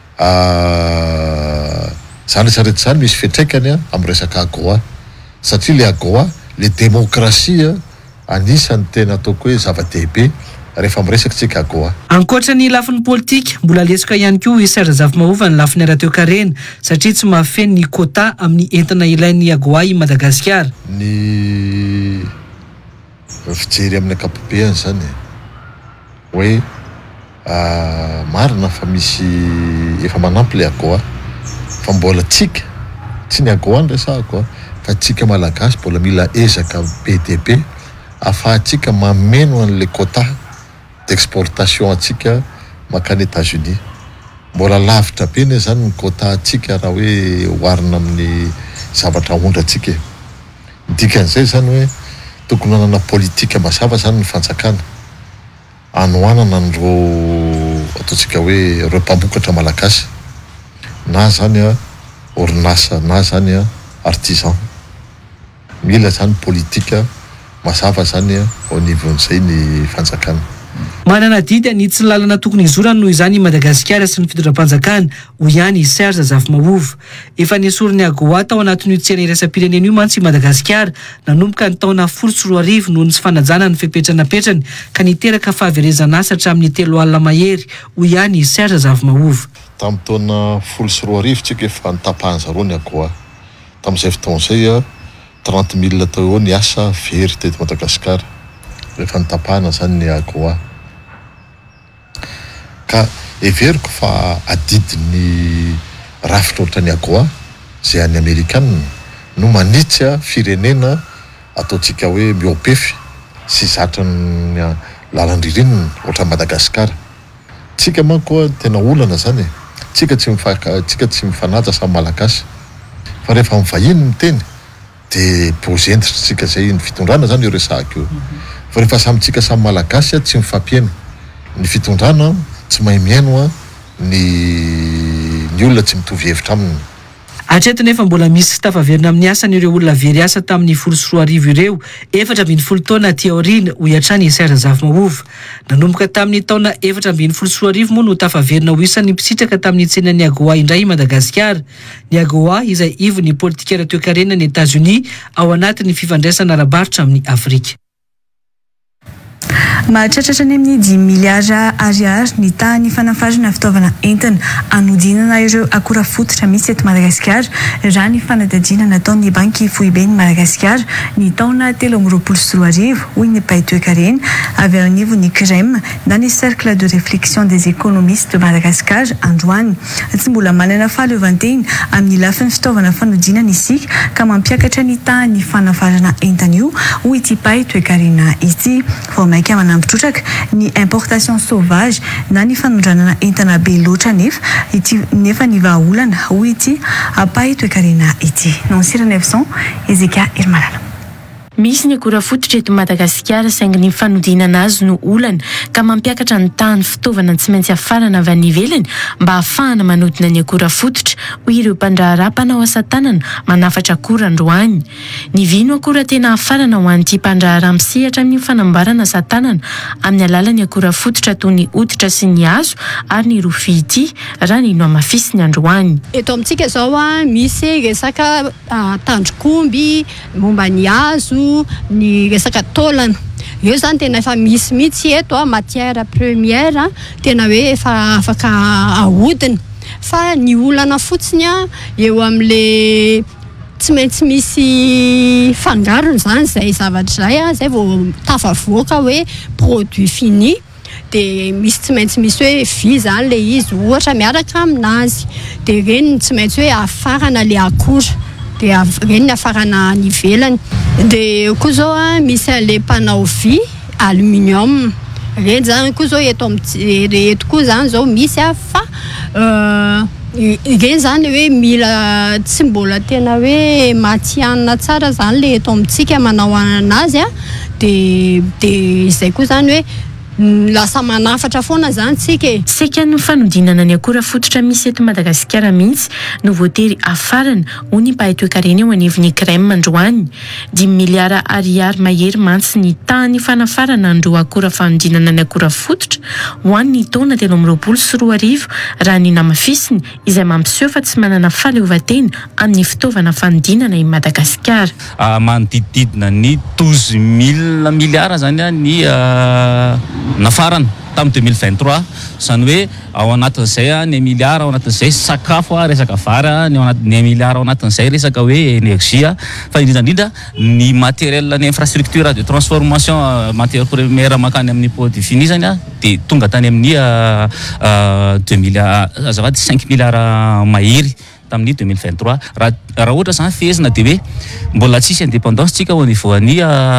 zany rehetrarehetra zany misy fiantraikany amin'ny resaka AGOA satria le AGOA le demokrasia anisany tena ataoko hoe zava-dehibe rehefa miresaky tsika agoa. Ankoatra ny lafin'ny politika, mbola lesika ihany koa Serge Zavimahova ny lafiny ara-toe-karena satria tsy mahafeno ny quota amin'ny entana ilain'ny agoa i Madagasikara. Ny fijery amin'ny ankapobeny zany hoe marina fa misy efa manampy le agoa fa mbola tsika tsy ny agoa nresahako fa tsika malagasy mbola mila ezaka be dia be afahantsika mameno an'le quota d'exportation atsika makany États-Unis. Mbola lavitra be ne zany ny quota atsika raha hoe oharina amin'ny zavatra ondrantsika. Dikan'izay zany hoe tokony hanana politika mazava zany ny fanjakana anohanana an'ireo ataontsika hoe ireo mpamokatra malagasy na zany orinasa na zany artisan. Mila zany politika mazava zany au niveau-n'izay ny fanjakana. Manana didy ny tsy lalana tokony izorana noho izany Madagasikara sy ny fitondram-panjakana ho ihany Serge Zavimahova. Efa nesoriny agoa tao anatin'io tsena iraisam-pirenena io mantsy Madagasikara nanomboka ny taona 2014 noho ny tsy fanajana ny fipetranapetrany ka niteraka fahaverezana asa hatramin'ny 3 alina mahery ho ihany Serge Zavimahova. Tamin'ny taona 2014 tsika efa nitapahany zareo ny agoa. Tamin'izay fotoan'izay 30 000 tao eo ny asa very teto Madagasikara rehefa nitapahana zany ny agoa. Ka everiko fa adidiny rafitra ohatrany agoa zay any Amerikanina no manitsy firenena ataontsika hoe miopefy sy zatra ny lalan-dririnina ohatra Madagasikara. Tsika manko tena olana zany tsika tsy mifanaja samy malagasy fa rehefa mivahiny ny teny de pozentry tsika zay ny fitondrana zany io resahako io. Fa rehefa samitsika samy malagasy tsy mifampieno ny fitondrana tsy mahay miaino ny olona tsy mitovy hevitra aminy. Hatreto nefa mbola misy tafaverina amin'ny asany ireo olona very asa tamin'ny 2014 ireo 4 taona aty aoriana ho iatrany Serge Zavimahova. Nanomboka tamin'ny taona 4 moa no tafaverina ho isan'ny mpisitraka tamin'ny tsenan'ny agoa indray Madagasikara. Ny agoa izay ivon'ny politika ara-toe-karena ny États-Unis ao anatin'ny fifandraisana ara-barotra amin'ny Afrika. Mahatratratra ny amin'ny 10 miliara ariary ny tany fanafarana fitaovana entina anodinana ireo akora fototra misy eto Madagasikara raha ny fanadadiana nataon'ny banky foiben'ny Madagasikara ny taona 2024 hoy ny mpay toe-karena avy ao anivon'ny CREM na ny cercle de réflexion des économistes de Madagasikara androany. Tsy mbola manana fahaleovantena amin'ny lafin'ny fitaovana fanodinana isika ka mampiakatra ny tany fanafarana entana io hoy ity mpay toe-karena ity vao maika manampitrotraka ny importation sauvage na ny fanondranana entana be loatra nefa ny vahaolana hoy ity mpay toe-karena ity. Nansira 900 Ezeka Irmalala. Misy ny akora fototra eto Madagasikara saingy ny fanodinana azy no olana ka mampiakatra ny tany fitaovana tsy maintsy afarana avy any ivelany mba ahafahana manodina ny akora fototra hoy ireo mpandraharaha mpanao asa tanana manafatra akora androany. Ny vino akora tena afarana ho an'ity mpandraharaha misehatra amin'ny fanamboarana asa tanana amin'ny alalan'ny akora fototra toy ny hoditra sy ny hazo ary ny rofia ity raha ny no amafisiny androany. Eto amintsika zao misy resaka tandrokomby momba ny hazo ny resaka taolana io zany tena efa misy mitsy eto matière première tena hoe efa afaka ahodina fa ny olana fotsiny eo am'le tsy maintsy misy fangarony zany zay zavatra zay vao tafavoaka hoe produit fini de misy tsy maintsy misy hoe vy zany le izy ohatra miaraka aminazy de reny tsy maintsy hoe afarana le akora de reny afarana ny ivelany de koa zao misy le mpanao vy aluminium reny zany koa zao eto koa zany zao misy fa reny zany hoe mila tsy mbola tena hoe matianina tsara zany le eto amintsika manao anazy de izay koa zany hoe lasa manafatra foana zany tsika e. Seka no fanodinana ny akora fototra misy eto Madagasikara mihitsy no voatery afarana hony mba hitoekarena eo anivon'ny crème androany. 10 miliara ariary mahery mantsy ny tany fanafarana andro akora fanodinana ny akora fototra ho an'ny taona 2024 raha ny namafisiny izay mampiseho fa tsy manana fahaleovan-tena amin'ny fitaovana fanodinana i Madagasikara. Manodididina ny 12 000 miliara zany ny nafarana tamin'ny 2023 zany hoe ao anatin'izay ny miliara ao anatin'izay sakafo resaka vary ny miliara ao anatin'izay resaka hoe énergie fa indrindra ny matériel ny infrastructure de transformation matière première makany amin'ny produit fini zany dia tonga tany amin'ny 5 miliara mahery tamin'ny 2023 raha ohatra zany fehezina dia hoe mbola tsisy indépendance tsika au niveau any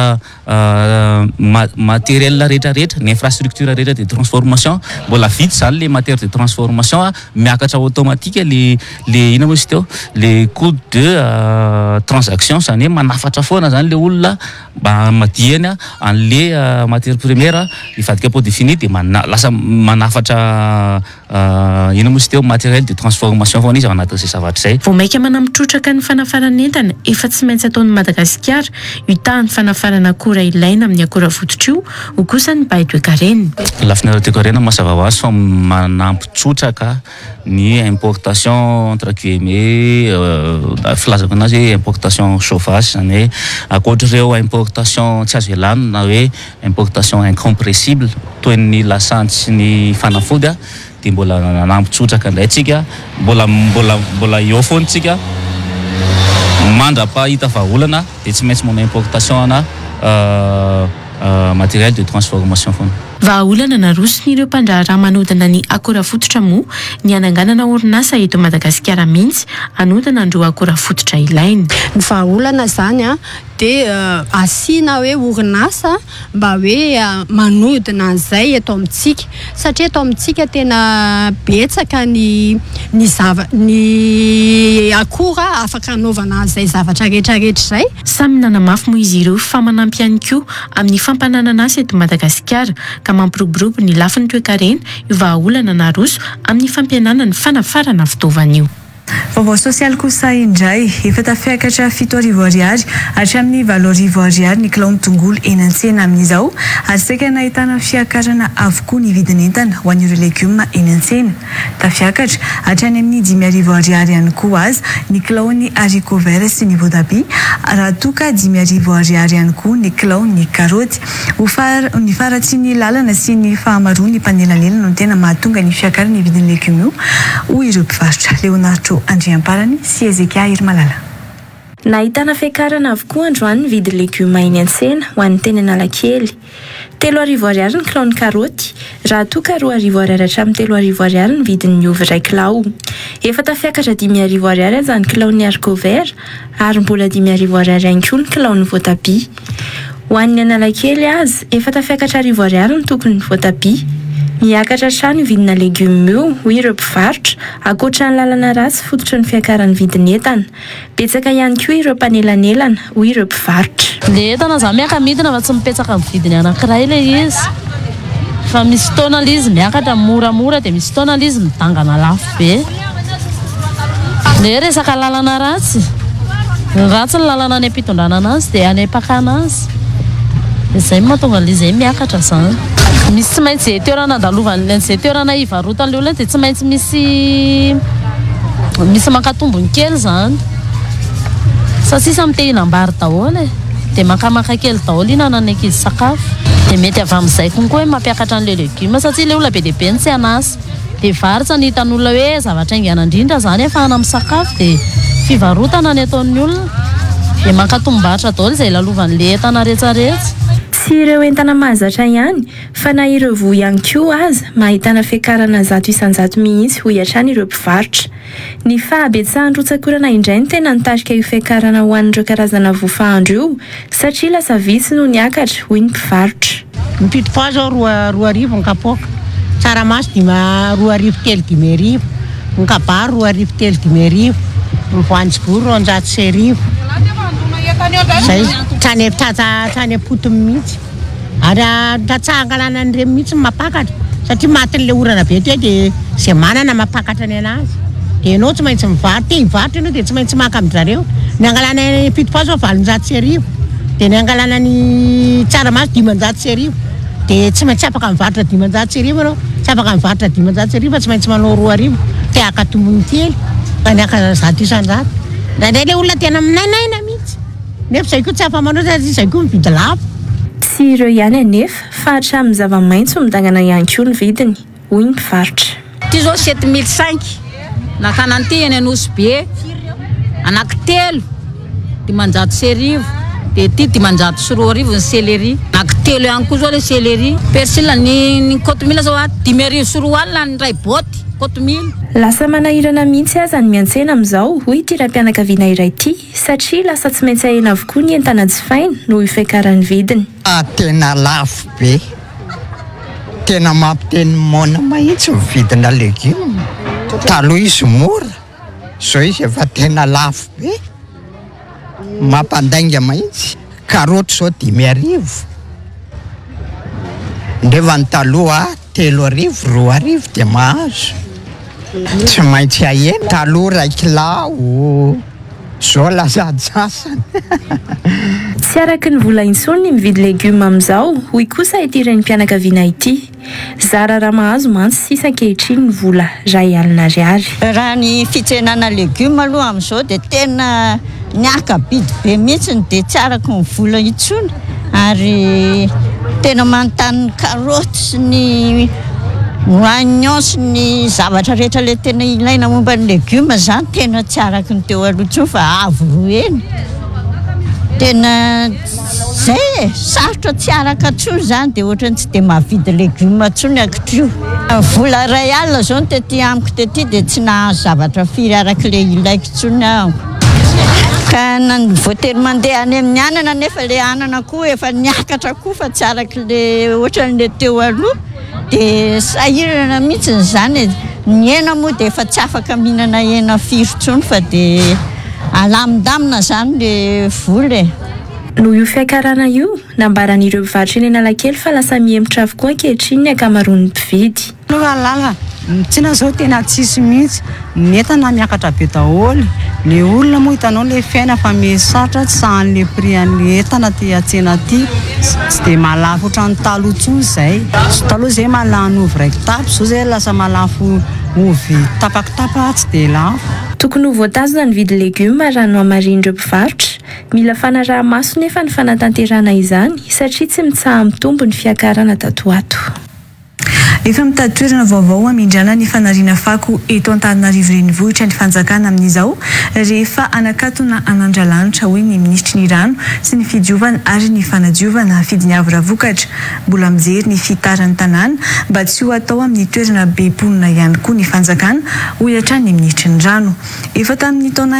matériel rehetrarehetra ny infrastructure rehetra de transformation mbola vita zany le matière de transformation miakatra automatique le ina moa izy teo le coût de transaction zany hoe manafatra foana zany le olona mba madihany an'le matière première ivadika produit fini dia lasa manafatra ina moa izy teo matériel de transformation foana izy ao anatin'izay zavatra zay. Vao maika manampitrotraka ny fanafaran'entana efa tsy maintsy ataon'ny Madagasikara itahan'ny fanafarana akora ilaina amin'ny akora fototra io ho kosa ny mba hitoekarena. Lafiny toe-karena mazava ho azy fa manampitrotraka ny importation entre guillemets filazako anazy hoe importation chauffage zany hoe akoatra ireo importation tsy azo ialana na hoe importation incompressible toy ny lasantsy sy ny fanafody dia mbola nampitsotraka indray tsika mbola eo foana tsika mandra-pahita vahaolana dia tsy maintsy manao importation na matériel de transformation foana. Vahaolana narosony ireo mpandraharaha manodana ny akora fototra moa ny ananganana orinasa eto Madagasikara mihitsy anodana andro akora fototra ilaina. Ny vahaolana zany dia asiana hoe orinasa mba hoe manodina an'izay eto amintsika satria eto amintsika tena betsaka ny akora afaka anaovana an'izay zavatra rehetrarehetra izay. Samy nanamafy moa izy ireo fa manampy ihany koa amin'ny fampananana azy eto Madagasikara ka mampiroborobo ny lafiny toe-karena io vahaolana naroso amin'ny fampianana ny fanafarana fitaovana io. Vaovao sosialy kosa indray efa tafiakatra 7 ariary hatramin'ny 4 ariary ny kilao tongolo eny an-tsena amin'izao ary saika nahitana fiakarana avokoa ny vidin'entana ho an'ireo legioma eny an-tsena. Tafiakatra hatrany amin'ny 5 ariary ihany koa azy ny kilao ny haricot vert sy ny voatabia raha toka 5 ariary ihany koa ny kilao ny karoty. Ny faratsy ny lalana sy ny fahamaroa ny mpanelalela no tena mahatonga ny fiakarana ny vidin'ny legioma io ho ireo mpivarotra. Leonardo Andriamparany sy Ezekia Irmalala. Nahitana fiakarana avokoa androany ny vidy legioma eny an-tsena ho an'ny teny Analakely. 3 ariary ny kilao ny karoty raha toka 2 ariary hatramin'ny 3 ariary ny vidin'ny ovy iray kilao. Efa tafiakatra 5 ariary aza ny kilao ny haricot vert ary mbola 5 ariary ihany koa ny kilao ny voatabia. Ho an'ny Analakely azy efa tafiakatra 10 ariary ny tokony ny voatabia. Miakatra trano vidina legioma io ho ireo mpivarotra akoatra ny lalana ratsy fototra ny fiakaran'ny vidin'entana. Betsaka ihany koa ireo mpanelanelana ho ireo mpivarotra. Le entana za miaka midina fa tsy mipetsaka amin'ny vidiny anankiray ilay izy. Fa misy fotoana izy miakatra moramora dia misy fotoana izy midangana lafo be. Le resaka lalana ratsy ny lalana any ampitondrana anazy dia any ampakana azy. Izay mahatonga ilay miakatra zany. Misy tsy maintsy izay toerana andalovana izay toerana hivarotan'ilay olona dia tsy maintsy misy mankatombony kely zany sa sisa mitehinam-bary daholo dia makamaka kely daholo ihinanany ankizy sakafo dia mety avy amin'izay konkoa hoe mampiakatra an'ilay legioma satria ilay olona be dia be ny tsy anasy dia vary tsy nihitan'olona hoe zavatra aingana indrindra zany ahafahana amin'ny sakafo dia fivarotana ny ataon'ny olona dia mankatombarotra daholo izay lalovan'ilay entana rehetrarehetra. Tsy ireo entana mahazatra ihany fa na ireo voa ihany koa aza mahitana fiakarana 100 mihitsy ho iatrany ireo mpivarotra. Ny fahabetsahany rotsakorana indray ny tena nitarika io fiakarana ho an'ireo karazana voafahandro io satria lasa vitsy no niakatra hoy ny mpivarotra. Mipito azo ao 2 arivo ny kapoaka, tsaramaso 2 arivo telo 5 arivo, ny kabaro 2 arivo telo 5 arivo, ny voanjobory 200 arivo. Zay trany apoto mihitsy. ary tatsahangalana an'ireny mihitsy mapakatra satria matin'le orana be ty dia zay manana mapakatra ny anazy dia ianao tsy maintsy mivarotra hivarotra ianao dia tsy maintsy maka amin'zareo ny angalana pitopaso 700 dia ny angalana ny tsaramaso 500 dia tsy maintsy afaka mivarotra 500 ianao tsy afaka mivarotra 500 fa tsy maintsy manao 2 dia akatombony kely aniaka 100 ndraindray le olona tena minainaina mihitsy nefa zay koa tsy afa-manao satria zay koa mividy lavo tsy ireo ihany anefa fahatra amin'ny zava-maitso midangana ihany koa ny vidiny hoy ny mpivarotra ty zao 7500 nakananty eny Anosy-be anankitelo 500 dia ty 500 ny céleri anankitelo ihany koa zao le céleri persil ny kotomila zao 5,4 ny ray boty kotomila lasa manahirana mihitsy aza ny miantsena amin'izao hoy ity raim-pianakaviana iray ity satria lasa tsy maintsy ahena avokoa ny entana jifaina noho ifekaran'ny vidiny tena lafo be tena mampiteny mona mahitsy mividina legioma taloha izy mora zao izy efa tena lafo be mampandainga mahitsy karoty zao 10,000 ndefa ny taloha 3,000 2,000 dia mahazo tsy maintsy ahena taloha 1 kilao zao lazadasany tsy araky ny vola intsony ny mividy legioma amin'izao hoy kosa ity renim-pianakaviana ity zara raha mahazo mantsy sisa ankehitriny ny vola 2,000 ariary raha ny fitsenana legioma aloha amin'izao dia tena niaka bidy be mihitsy dia tsy araky ny vola intsony ary tena manontany karoty sy ny oignon sy ny zavatra rehetra le tena ilaina momba ny legioma zany tena tsy araky ny teo aloha intsony fa avo roa eny tena zay sarotra tsy araka tsony zany dia ohatrany tsy dia mahavidy legioma tsony akitrio vola 2,000 zao ny tety amiko tety dia tsy nahazo zavatra firy araky le ilaiko tsony aho ka voatery mandeha any amin'ny anana nefa le anana koa efa niakatra koa fa tsy araky le ohatran'le teo aloha dia sahirana mihitsy zany ny hena moa dia efa tsy afaka mihinana hena firy tsony fa dia alamindamina zany le vola noho io fiakarana io nambaran'ireo mpivarotra eny Analakely fa lasa miemotra avokoa ankehitriny ny akamaroan'ny mpividy lala tsina zao tena tsisy mihitsy netana miakatra be daholo le olona moa hitanao le fiaina fa misarotra tsy sahan'le prix an'le entana ty atsena ty tsy dia malafo ohatrany taloha tsony zay taloha zay malany ovy raiky tapy zao zay lasa malafo ovy tapakitapa tsy dia lafo tokony ho voatazona ny vidy legioma raha no amarin'ireo mpivarotra mila fanaraha-maso nefa ny fanatanterana izany satria tsy mitsaha mitombo ny fiakarana tatoato efa mitady toerana vaovao amindrana ny fanariana fako eto Antananarivo renivohitra ny fanjakana amin'izao rehefa anakatona anandralanitra hoy ny ministry ny rano sy ny fidiovana ary ny fanadiovana fidiny avo ravokatra mbola mijery ny fitaran'ny tanàna mba tsy ho atao amin'ny toerana be mponina ihany koa ny fanjakana hoy hatrany ny ministry ny rano efa tamin'ny taona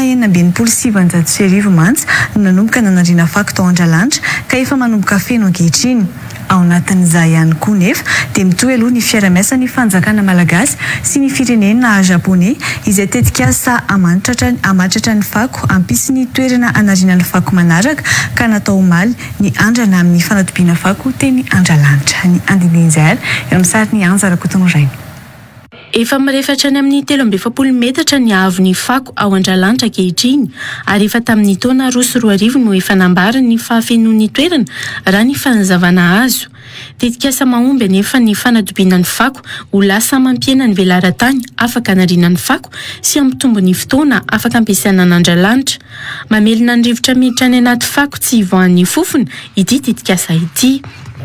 1970 mantsy no nanomboka nanariana fako tao Andralanitra ka efa manomboka feno ankehitriny ao anatin'izay ihany koa nefa dia mitohy aloha ny fiara-miasan'ny fanjakana malagasy sy ny firenena japonais izay tetika asa amatratra ny fako ampisy ny toerana anariana ny fako manaraka ka natao maly ny andrana amin'ny fanatobiana fako teny Andralanitra ny andinizay eo misary ny anjara kotonoray efa mirefatra ny amin'ny 7 metatra ny avony fako ao Andralanitra ankehitriny ary efa tamin'ny taona 2020 no efa nambarany ny fahafenoan'ny toerana raha ny fanazavana azo tetika asa mahomby anefa ny fanatobiana ny fako ho lasa mampiena ny velaran-tany afaka anariana ny fako sy ampitombo ny fotoana afaka ampiasaina ny Andralanitra mamelona ny rivotra miditra any anaty fako tsy hivoan'ny fofona ity tetika asa ity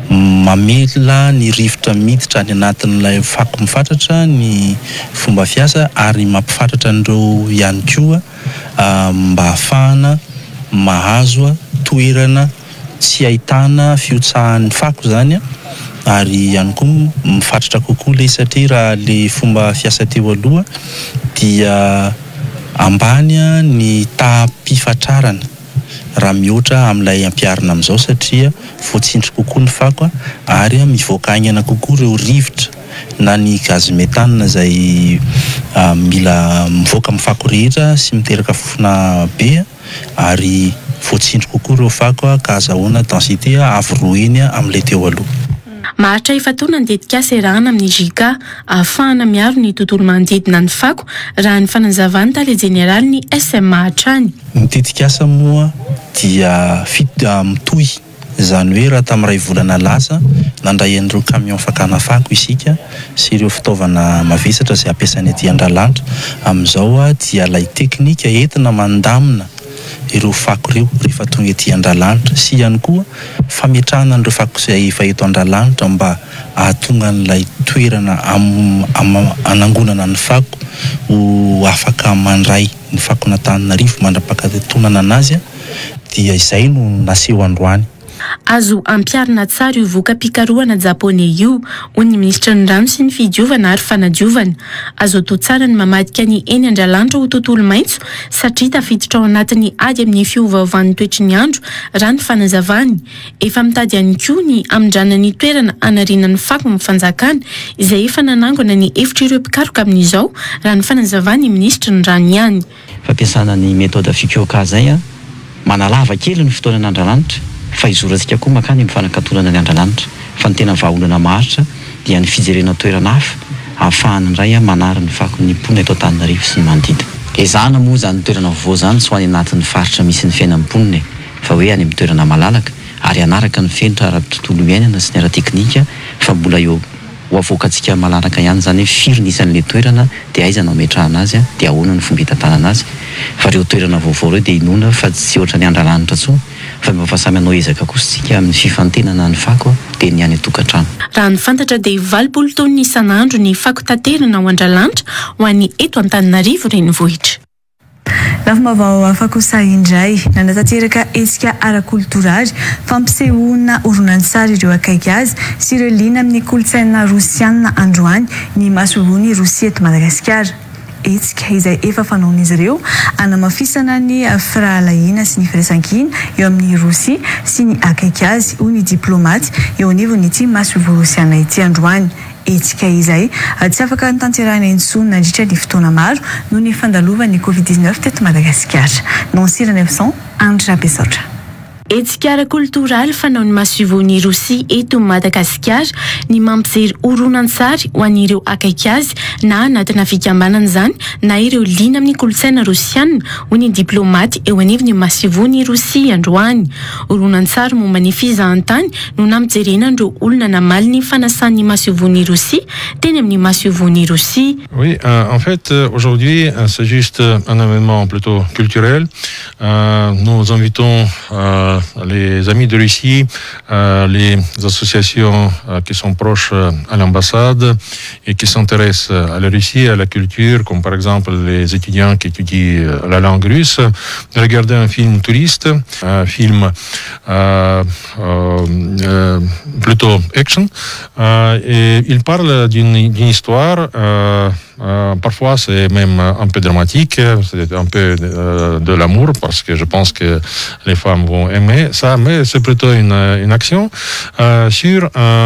mamela ny rivotra miditra any anatin'ilay fako mifatratra ny fomba fiasa ary mampifantatra an'ireo ihany koa mba ahafahana mahazo toerana tsy ahitana fiotsahan'ny fako zany ary ihany koa mifatratra kokoa le satria raha le fomba fiasa teo aloha dia ambany ny taham-pifatrarana raha mihoatra amin'ilay ampiarina amin'izao satria voatsindry kokoa ny fako ary mivoaka aingana kokoa ireo rivotra na ny gazy metana izay mila mivoaka amin'ny fako rehetra sy miteraka fofona be ary voatsindry kokoa ireo fako ka azahoana densité avy roa iny amin'ilay teo aloha. Maharitra efa taona nitetika serahana amin'ny JICA ahafahana miaro ny tontolo manodidina ny fako raha ny fanazavany tale jeneraly ny SMA hatrany. Ny tetikasa moa dia mitohy, izany hoe raha tamin'ny 2 volana lasa nandray an'ireo camion fakana fako isika sy ireo fitaovana mavesatra izay ampiasainy aty Andralanitra. Amin'izao dia lay teknika entina mandamina ireo fako ireo rehefa tonga aty Andralanitra sy ihany koa fametrahana an'ireo fako izay efa eto Andralanitra mba ahatonga an'ilay toerana anangonana ny fako ho afaka mandray ny fako n'Antananarivo mandra-pakatonana anazy dia izay no naseho androany. Azo ampiarina tsara io voka-pikarohana Japonais io hoy ny ministra ny rano sy ny fidiovana ary fanadiovana. Azo atao tsara ny mamadika ny eny Andralanitra ho tontolo maitso satria tafiditra ao anatiny ady amin'ny fiovaovan'ny toetry ny andro raha ny fanazavany. Efa mitady ihany koa ny hamindrana ny toerana hanariana ny fako amin'ny fanjakana izay efa nanangona ny hevitra ireo mpikaroka amin'izao raha ny fanazavany ministra ny rano ihany. Fampiasana ny méthode fikoka zay manalava kely ny fotoana Andralanitra fa izorantsika koa makany mifanakatolana ny Andralanitra fa ny tena vahaolana maharitra dia ny fijerena toerana hafa ahafahana indray manara ny fako ny mponina eto Antananarivo sy ny manodidina. Ezahana moa zany toerana vaovao zany tsy ho any anatin'ny faritra misy ny fiainan'ny mponina fa hoe any amin'ny toerana malalaka ary anaraka ny fenitra ara-tontolo iainana sy ny ara-teknika fa mbola eo ho avoakantsika malalaka ihany zany hoe firy nisan'ilay toerana dia aiza no ametrahana azy dia ahoana ny fomba hitantanana azy fa ireo toerana vaovao ireo dia inona fa tsy ohatra ny Andralanitra tsoa fa mba samy hanao ezaka kositsika amin'ny fifantenana ny fako dia ny any tokantrano. Raha ny fantatra dia 20 taona isan'andro ny fako tanterana ao Andralanitra ho an'ny eto Antananarivo renivohitra. Lafim-baovao hafa kosa indray nanatanteraka hetsika ara-koltorary fampisehoana horonan-tsary ireo akaiky azy sy ireo liana amin'ny kolotsaina rosiana androany ny masovony Rosia eto Madagasikara. Hetsika izay efa fanaon'izy ireo anamafisana ny firahalahiana sy ny firaisan-kina eo amin'ny Rosia sy ny akaiky azy hoy ny diplomaty eo anivon'ity masovo rosiana ity androany. Hetsika izay tsy afaka nitanterahana intsony nandritra ny fotoana maro noho ny fandalovan'ny Covid-19 teto Madagasikara. Nansirana Evson, Andry Rabesotra. Hetsika ara-koltoraly fanaon'ny masovony Rosia eto Madagasikara ny mampijery horonan-tsary ho an'ireo akaiky azy na anatina fikambanana izany na ireo liana amin'ny kolotsaina rosiana hoy ny diplomaty eo anivon'ny masovony Rosia androany. Horonan-tsary momba ny fizahantany no nampijerena ireo olona namaly ny fanasan'ny masovony Rosia teny amin'ny masovony Rosia. Oui, en fait, aujourd'hui, c'est juste un événement plutôt culturel. Nous invitons les amis de Russie, les associations qui sont proches à l'ambassade et qui s'intéressent à la Russie, à la culture, comme par exemple les étudiants qui étudient la langue russe, de regarder un film touriste, un film plutôt action. Et il parle d'une histoire, parfois c'est même un peu dramatique, c'est un peu de l'amour, parce que je pense que les femmes vont aimer ça, mais c'est plutôt une action sur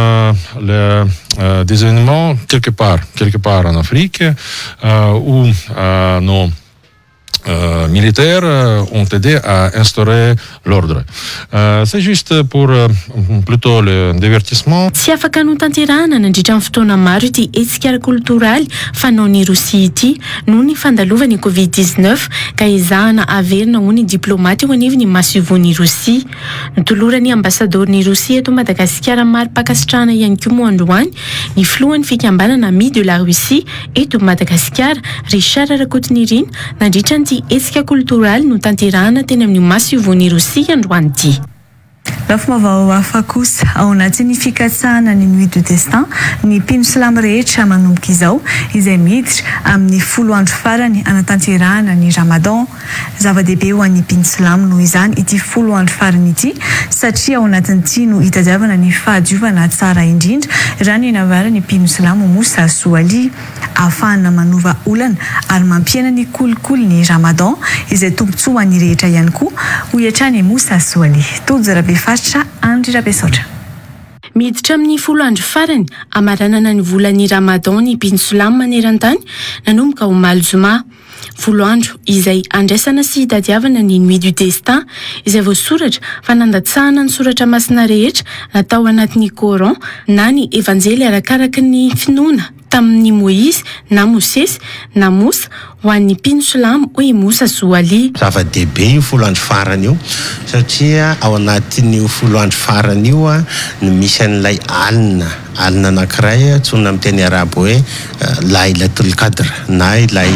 des événements quelque part en Afrique où nos militaires ont aidé à instaurer l'ordre. C'est juste pour plutôt le divertissement. Tsy afaka notanterahana nandritra ny fotoana maro ity hetsika ara-koltoraly fanaon'ny Rosia ity noho ny fandalovan'ny Covid-19 ka ezahana averina hoy ny diplomaty eo anivon'ny masovony Rosia. Nitolorany ambasador'ny Rosia eto Madagasikara mari-pakasitrahana ihany koa moa androany ny filohan'ny fikambanana Amis de la Russie eto Madagasikara Richard Rakotonirina nandritra ny hetsika koltoraly no tanterahana teny amin'ny masovony Rosia androany ity. Lafim-baovao hafa kosa ao anatin'ny fikatsahana ny Nuit de Destin ny mpino silamo rehetra manomboka izao izay miditra amin'ny 10 andro farany anatanterahana ny Ramadan. Zava-dehibe ho an'ny mpino silamo noho izany ity 10 andro farany ity satria ao anatin'ity no hitadiavana ny fahadiovana tsara indrindra raha ny navarany mpino silamo Moussa Souali ahafahana manova olana ary mampiena ny kolikoly ny Ramadan izay tombotsoa ny rehetra ihany koa ho iatrany Moussa Souali. Faritra Andry Rabesotra. Miditra amin'ny 10 andro farany amaranana ny volan'ny Ramadan ny mpino silamo maneran-tany nanomboka ho Malzoma. Folo andro izay andraisana sy hitadiavana ny Nuit du Destin izay voasoratra fa nandatsahana ny soratra masina rehetra natao anatin'ny Coran na ny evanjely arakaraka ny finoana tamin'ny Moïse na Mosesy na Mosa ho an'ny mpino Silamo hoe Mosa Soaly. Zava-dehibe io folo andro farany io satria ao anatin'io folo andro farany io no misy an'ilay alina anankiray antsona amin'ny teny arabo hoe Lailatul Qadr na ilay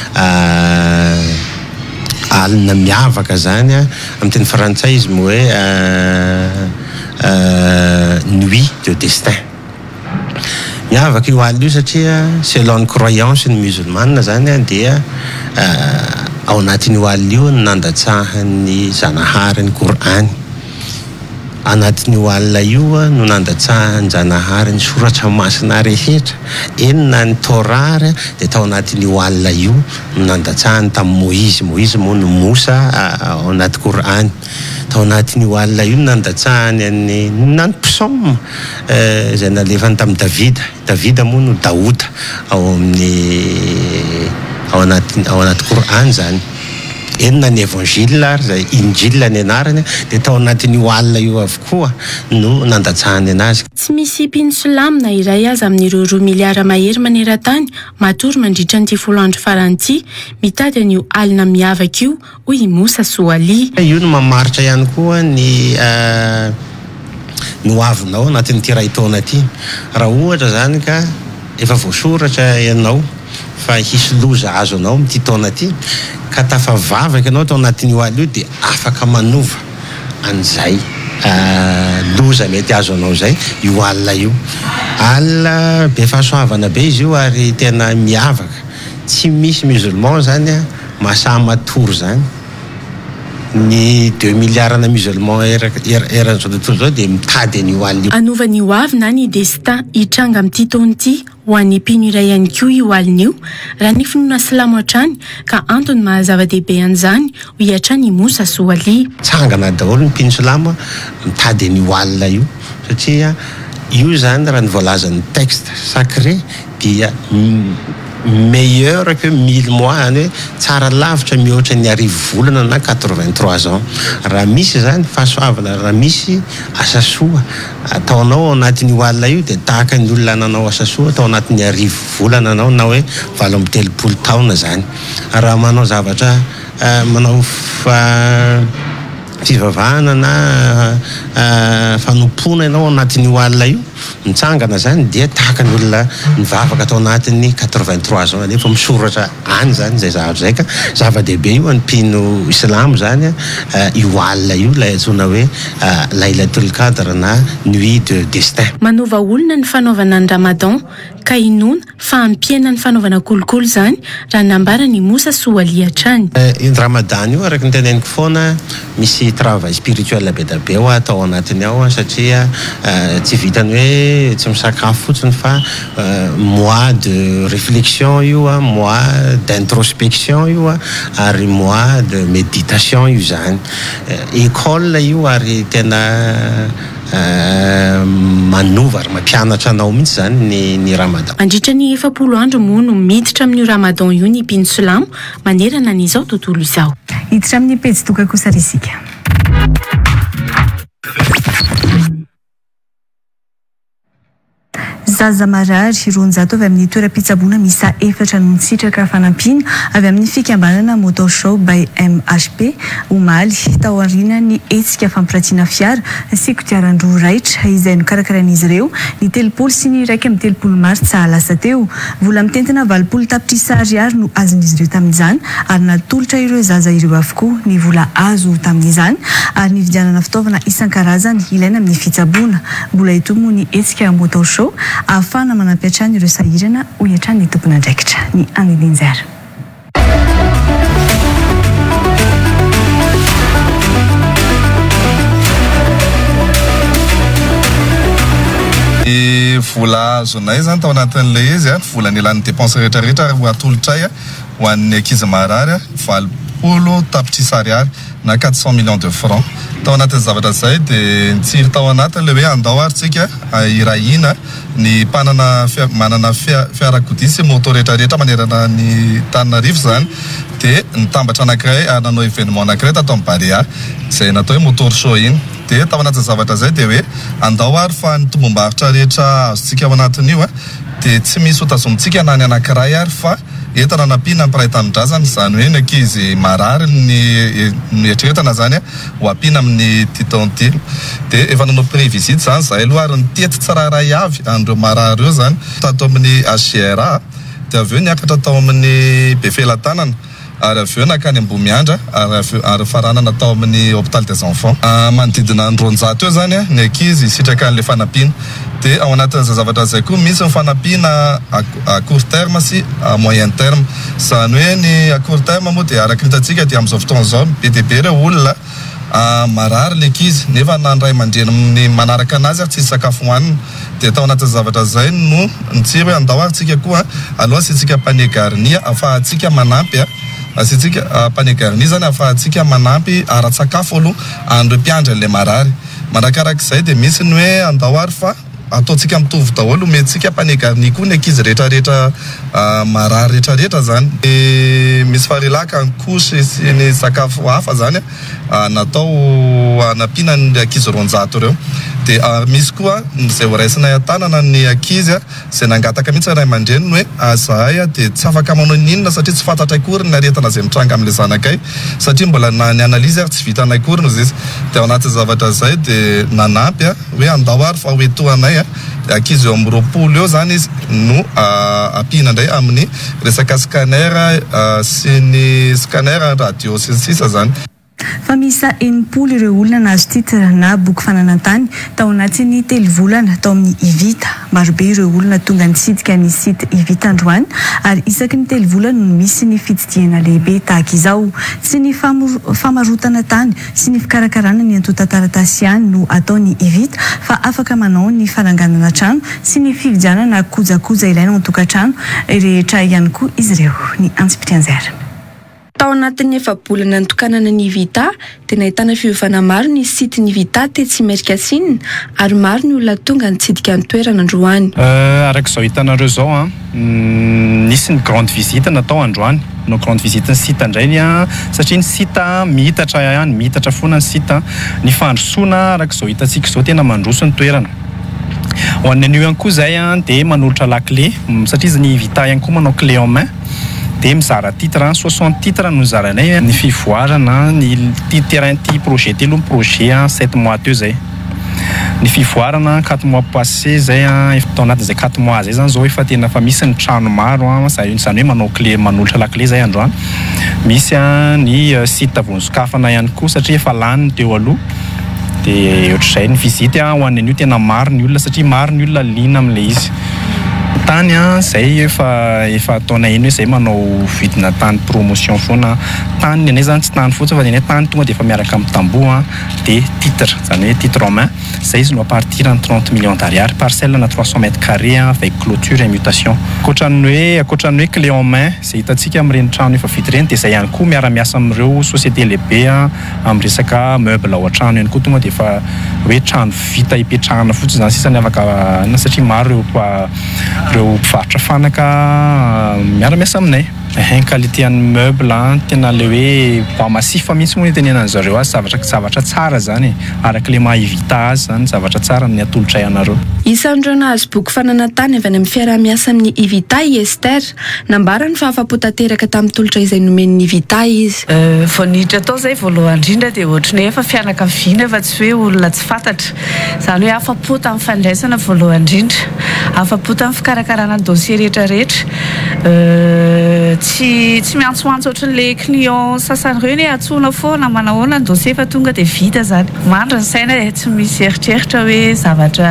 alina miavaka zany amin'ny teny frantsay izy mo hoe Nuit de Destin. Miavaka io alina io satria selon ny croyance ny musulmane zany dia ao anatin'io alina io nandatsahan'ny Zanaharin'ny Korany. Anatin'io alina io no nandatsahan'ny Zanaharin'ny soratra masina rehetra. Enina ny Torah dia tao anatin'io alina io no nandatsahany tamin'ny Moïse moa no Mosa ao anaty Korany. Tao anatin'io alina io no nandatsahany nany psaume izay nalefany tamin'ny Davida moa no Daoda ao anaty Korany zany. Enina ny évangile ary zay injil ny anarany dia tao anatin'io alina io avokoa no nandatsahany anazy. Tsy misy mpino Silamo na iray aza amin'ireo 2 miliara mahery maneran-tany matory mandritra n'ity folo andro farany mitady an'io alina miavaka io hoy Mosa Soaly. Io no mamaritra ihany koa ny hoavinao anatin'ity ray taona ity. Raha ohatra zany ka efa voasoratra ianao fa hisy loza azo anao amin'ity taona ity ka tafavavaka ianao tao anatin'io alina io dia afaka manova an'izay loza mety azo anao zay io alina io. Alina be fahasoavana be izy io ary tena miavaka. Tsy misy musulman zany mahasahy matory zany. Ny 2 miliarana musulman eran'izao tontolo zao dia mitady an'io alina io. Anova ny hoavy na ny destin hitranga amin'ity taona ity ho an'ny mpino iray ihany koa io alina io raha ny finoana Silamo hatrany ka antony mahazava-dehibe an'izany ho hiatrany Mosa Soaly. Tsangana daholo ny mpino Silamo mitady an'io alina io satria io zany raha ny voalazan'ny texte sacré dia meilleur que 1000 mois any hoe tsara lavitra mihoatra ny 10 volana na 83 ans. Raha misy zany fahasoavana, raha misy asasoa ataonao anatin'io alina io dia tahaka ny olona nanao asasoa atao anatin'ny 10 volana anao na hoe 70 taona zany. Raha manao zavatra manao fivavahana na fanompona ianao anatin'io alina io mitsangana zany dia tahaka ny olona nivavaka atao anatin'ny 83 ans nefa misoratra any zany zay zavatra zay ka zava-dehibe io any mpino Silamo zany io alina io lay antsona hoe Lailatul Qadr na Nuit de Destin. Manova olona ny fanaovana ny Ramadan ka inona fa ampiena ny fanaovana kolokolo zany raha nambarany Mosa Soaly hatrany. Ny Ramadan io araka ny teneniko foana misy travail spirituel be da be atao anatiny ao satria tsy vitany hoe tsy misakafo fotsiny fa mois de réflexion io mois d'introspection io ary mois de méditation io zany. École io ary tena manova ary mampianatra anao mihitsy zany ny Ramadan. Mandritra ny 7 andro moa no miditra amin'io Ramadan io ny mpino Silamo manerana an'izao tontolo izao. Hiditra amin'ny pejy toka kosa risika. Zaza marary 200 avy amin'ny toeram-pitsaboana misa 4 no mitsitraka fanampiana avy amin'ny fikambanana Motor Show by MHP omaly tao aoriana ny hetsika fampiratiana fiara sy kodiaran-droa raitra izay nokarakaran'izy ireo ny 3 sy ny 1 martsa lasa teo. Vola mitentina 20 tapitrisa ariary no azon'izy ireo tamin'izany ary natolotra ireo zaza ireo avokoa ny vola azo tamin'izany ary ny vidianana fitaovana isan-karazany ilaina amin'ny fitsaboana. Mbola eto moa ny hetsika Motor Show afana manampiatrany ireo sahirana ho hiatrany ny tompona andraikitra ny Anidinjara. Vola azonay zany tao anatin'ilay izy vola ny ilan'ny dépense rehetrarehetra ho atolotray ho an'ny ankizy marary 20 tapitrisa ariary na 400 millions de francs tao anatin'ny zavatra zay dia nitsiry tao anatiny le hoe andao ary tsika irahina ny manana fiarakodia sy moto rehetrarehetra manerana ny Tananarivo zany dia nitambatra anankiray ary nanao événement anankiray tato amin'ny Barea izay natao hoe motor show iny dia tao anatin'ny zavatra zay dia hoe andao ary fa ny tombom-barotra rehetra azontsika ao anatiny io dia tsy misy hotazomintsika na ny anankiray ary fa entana nampiana ampiray tanindrazana zany hoe ny ankizy marary ny eritreretana zany ho ampiana amin'ny titantilo dia efa nanao prévisite zany zahay aloha ary nitety tsiraray avy andreo marary eo zany tato amin'ny HCRA dia avy eo niakatra tao amin'ny Befelatanana ary avy eo nakany Ambomiandra ary farana natao amin'ny hôpital des enfants manodidina ny 900 eo zany ny ankizy sitraka an'le fanampiana dia ao anatin'izay zavatra zay koa misy ny fanampiana à court terme sy à moyen terme zany hoe ny à court terme moa dia araka hitantsika dia amin'izao fotoana zao be dia be ireo olona marary le ankizy nefa na ny ray aman-dreny amin'ny manaraka anazy ary tsisy sakafo hohanina dia tao anatin'ny zavatra zay no nitsiry hoe andao ary tsika koa aloha asitsika panier garni afahantsika manampy asitsika panier garni zany afahantsika manampy ara-tsakafo aloha andro mpiandry an'le marary manarakarak'izay dia misy ny hoe andao ary fa ataontsika mitovy daholo omentsika panier garni koa ny ankizy rehetrarehetra marary rehetrarehetra zany dia misy farilaka ny kosy sy ny sakafo hafa zany natao anampiana ny ankizy 900 ireo dia misy koa izay horaisina tanana ny ankizy izay nangataka mihitsy ray aman-dreny hoe zahay dia tsy afaka manao ninona satria tsy fantatra akory ny aretina izay mitranga amin'ilay zanakay satria mbola ny analizy ary tsy vitanay akory no izy dia ao anaty zavatra zay dia nanampy hoe andao ary fa hoetoanay ankizy eo amin'ny 20 eo zany izy no ampiana indray amin'ny resaka scanner sy ny scanner radio sy ny sisa zany. Fa misa enimpolo ireo olona nahazo titra na boky fananantany tao anatin'ny telo volana tao amin'ny Ivita. Marobe ireo olona tonga nitsidika ny site Ivita androany ary isaky ny telo volana no misy ny fitsidihana lehibe tahaka izao. Tsy ny famarotana tany sy ny fikarakarana ny antotan-taratasy ihany no ataony Ivita fa afaka manao ny faranganana trano sy ny fividianana kojakoja ilaina ao an-tokantrano rehetra ihany koa izy ireo. Ny Antsipitrianzera. Tao anatin'ny efa-bolana nitokanana ny Ivita dia nahitana fiovana maro ny site ny Ivita Tetsimerkasinina ary maro ny olona tonga nitsidika ny toerana androany. Arak'izao hitanareo zao nisy ny grande visite natao androany no grande visite ny site indray satria ny site mihitatra ihany mihitatra foana ny site ny fandrosoana arak'izao hitantsika izao tena mandroso ny toerana. Ho an'ny anio ihany koa zay dia manolotra la clé satria izy ny Ivita ihany koa manao clé en main dia mizara titre 60 titre no zaranay ny fivoarana ny terrain ty projet telo projet 7 mois teo zay ny fivoarana 4 mois passé zay tao anatin'izay 4 mois zay zany zao efa tena fa misy ny trano maro zany hoe manao clé manolotra la clé zay androany misy ny site vonjokafana ihany koa satria efa lany teo aloha dia ohatr'izay ny visite ho an'ny anio tena maro ny olona satria maro ny olona lina amin'ilay izy tany zay efa ataona eny hoe zay manao vidina tany promotion foana tany anay zany tsy tany fotsiny fa ny anay tany tonga dia efa miaraka amin'ny tamboho dia titre zany hoe titre en main zay izy no à partir en 30 millions d'ariary parcelle na 300 mètres carrés avec clôture et mutation akoatran'ny hoe clé en main zay hitantsika amin'ireny trano efa vita ireny dia zay ihany koa miara-miasa amin'ireo société lehibe amin'ny resaka meuble ao an-trano ihany koa tonga dia efa hoe trano vita hipetrahana fotsiny zany sisa ny afaka satria maro ireo mpivarotra fanaka miara-miasa aminay. Qualité an'ny meuble tena le hoe bois massif mihitsy moa itenenany zareo azy zavatra tsara zany arak'le maha Ivita azy zany zavatra tsara ny atolotra ianareo. Isan'ireo nahazo boky fananantany avy any amin'ny fiaraha-miasa amin'ny Ivita i Ester nambarany fa afa-po tanteraka tamin'ny tolotra izay nomen'ny Ivita izy. Vao niditra tao zay voalohany indrindra dia ohatran'ny efa fianakaviana fa tsy hoe olona tsy fantatra zany hoe afa-po tamin'ny fandraisana voalohany indrindra afa-po tamin'ny fikarakarana ny dossier rehetrarehetra tsy miantsoantso ohatran'le client sasan'ireo ny atsoina foana manahoana ny dossier fa tonga dia vita zany mandra ny saina tsy misy eritreritra hoe zavatra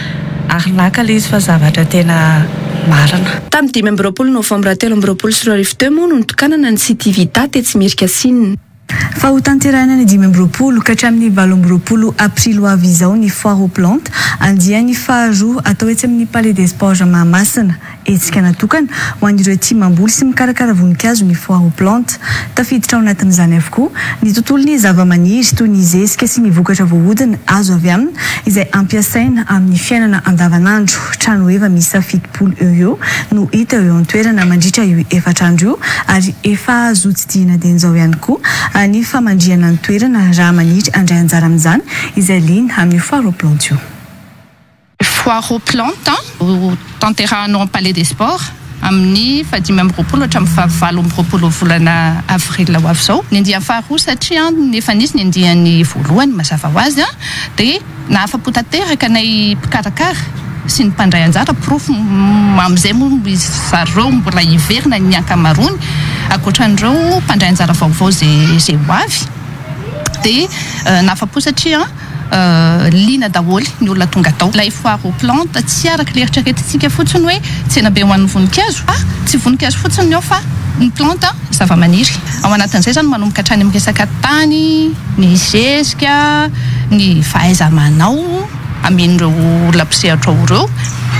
arnaka le izy fa zavatra tena marina. Tamin'ny 5 amby novambra 3 amby 2024 teo moa no nitokanana ny site Ivita Tetsimerkasinina. Fa ho tanterahina ny 5 amby 20 ka hatramin'ny 7 amby 20 aprily ho avy izao ny foire aux plantes andiany faharoa atao etsy amin'ny Palais des Sports Mahamasina hetsika natokana ho an'ireo tia mamboly sy mikarakara voninkazo ny foire aux plantes. Tafiditra ao anatin'izany avokoa ny tontolon'ny zavamaniry toy ny zezika sy ny vokatra voahodina azo avy aminy izay ampiasaina amin'ny fiainana andavanandro. Trano eva misy 70 eo no hita eo an-toerana mandritra io efatrandro io ary efa azo tsidihana dian'izao ihany koa ny famandriana ny toerana raha maniry andray anjara amin'izany izay liana amin'ny foire aux plantes io. Foire aux plantes au Tanterano Palais des Sports amin'ny 15 hatramin'ny 24 volana avril ho avy zao. Ny andiany faharoa satria nefa nisy ny andiany voalohany mazava ho azy dia nahafapo tanteraka nay mpikarakara sy ny mpandray anjara profo amin'izay moa zareo mbola hiverina ny ankamaroany ankoatran'ireo mpandray anjara vaovao zay ho avy dia nahafapo satria lina daholo ny olona tonga tao. Ilay foire aux plantes tsy araka le eritreretintsika fotsiny hoe tsena be ho an'ny voninkazo tsy voninkazo fotsiny eo fa ny plante zavamaniry. Ao anatin'izay zany manomboka hatrany amin'ny resaka tany, ny zezika, ny fahaiza-manao amen'ireo olona mpisehatra ireo,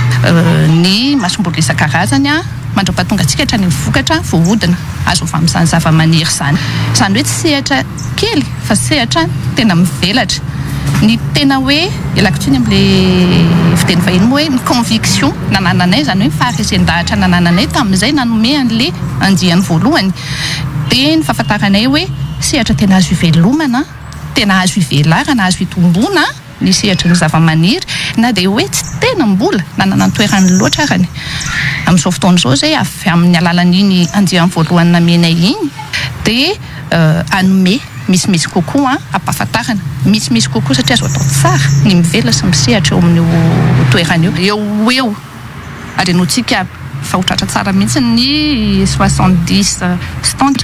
ny masomboly isan-karazany mandra-pahatonga antsika hatrany amin'ny vokatra voahodina azo avy amin'izany zavamaniry zany. Izany hoe tsy sehatra kely fa sehatra tena mivelatra. Ny tena hoe elakitsiny amin'ilay fiteny vahiny moa hoe ny conviction nanananay zany hoe faharesendahatra nanananay tamin'izay nanome an'ilay andiany voalohany dia ny fahafantaranay hoe sehatra tena azo ivelomana, tena azo ivelarana, azo itombona ny sehatra ny zavamaniry na dia hoe tsy tena mbola nanana ny toerany loatra arany. Amin'izao fotoana izao zay avy amin'ny alalan'iny andiany voalohany namenay iny dia anome misy kokoa ampahafantarana misy kokoa satria azo atao tsara ny mivela sy misehatra eo amin'io toerana eo ary anotsika fahotratra tsara mihitsy ny 70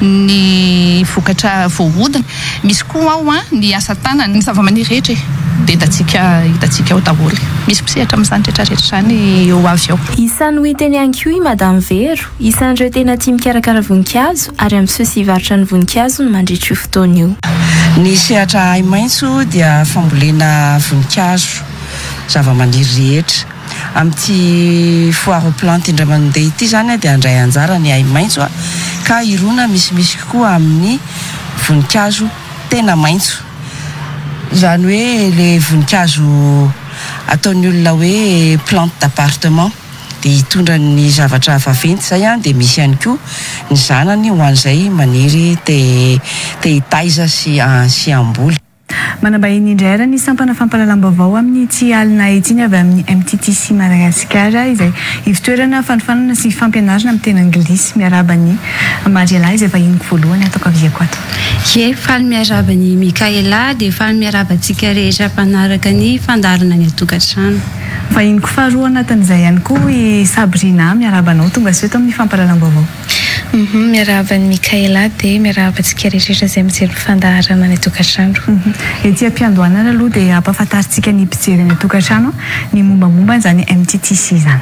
ny vokatra voahodina. Misy koa ao ny asa tanana ny zavamaniry rehetra dia hitatsika ao daholo. Misy mpisehatra amin'izany rehetrarehetra zany eo avy ao. Isan'ny ho teny ihany koa i Madame Vero, isan'ireo tena tia mikarakara voninkazo ary amin'izao sy hivarotra ny voninkazo no mandritra io fotoana io. Ny sehatra Hay Maitso dia fambolena voninkazo zavamaniry rehetra. Amin'ity foire aux plantes indray mandeha ity zany dia andray anjara ny Hay Maitso ka irona misy koa amin'ny voninkazo tena maitso. Zany hoe le voninkazo ataon'ny olona hoe plante d'appartement dia hitondra ny zavatra vaventy zay dia misy ihany koa ny zanany ho an'izay maniry te hitaiza sy amboly. Manambahiny indray ara ny sampana fampalalam-baovao amin'ny tsy alina etsiny avy amin'ny MTTC Madagasikara izay ivitoerana fanofanana sy fampianarana amin'ny teny anglisy miarabany Mariela izay vahiniko voalohany ataoko aviako ato. Faly miarabany Mikaela dia faly miarabantsika rehetra mpanaraka ny fandarana ny atokantrano. Vahiniko faharoa anatin'izay ihany koa i Sabrina miarabanao tonga sy eto amin'ny fampalalam-baovao. Miaraban'ny Mikaela dia miarabantsika rehetra izay mijery fandaharana ny tokantrano. Ety am-piandohanana aloha dia ampahafantarintsika ny mpijery ny tokantrano ny mombamomba zany MTTC zany.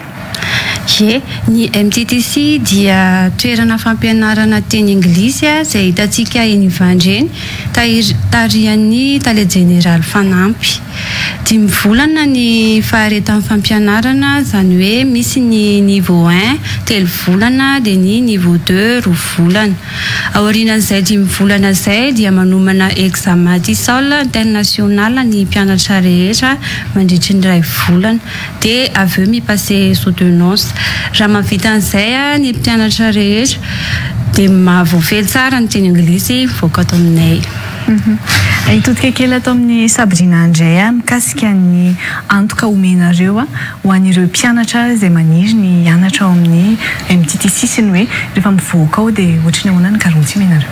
Ny MTTC dia toerana fampianarana teny anglisy izay hitantsika eny Ivandreny tarihan'ny Tale Général Fanampy. 10 volana ny faharetan'ny fampianarana zany hoe misy ny niveau 1 3 volana dia ny niveau 2 2 volana. Aorianan'izay 10 volana izay dia manomana examen TESOL international ny mpianatra rehetra mandritry ny 2 volana dia avy eo mipase soutenance. Raha mahavita an'izay ny mpianatra rehetra dia mahavoafely tsara ny teny anglisy voaka ato aminay. Hitodika kely atao amin'ny Sabrina indray mikasika ny antoka omenareo ho an'ireo mpianatra izay maniry ny hianatra ao amin'ny MTTC sy ny hoe rehefa mivoaka ao dia ohatrany ahoana ny karotsy omenareo.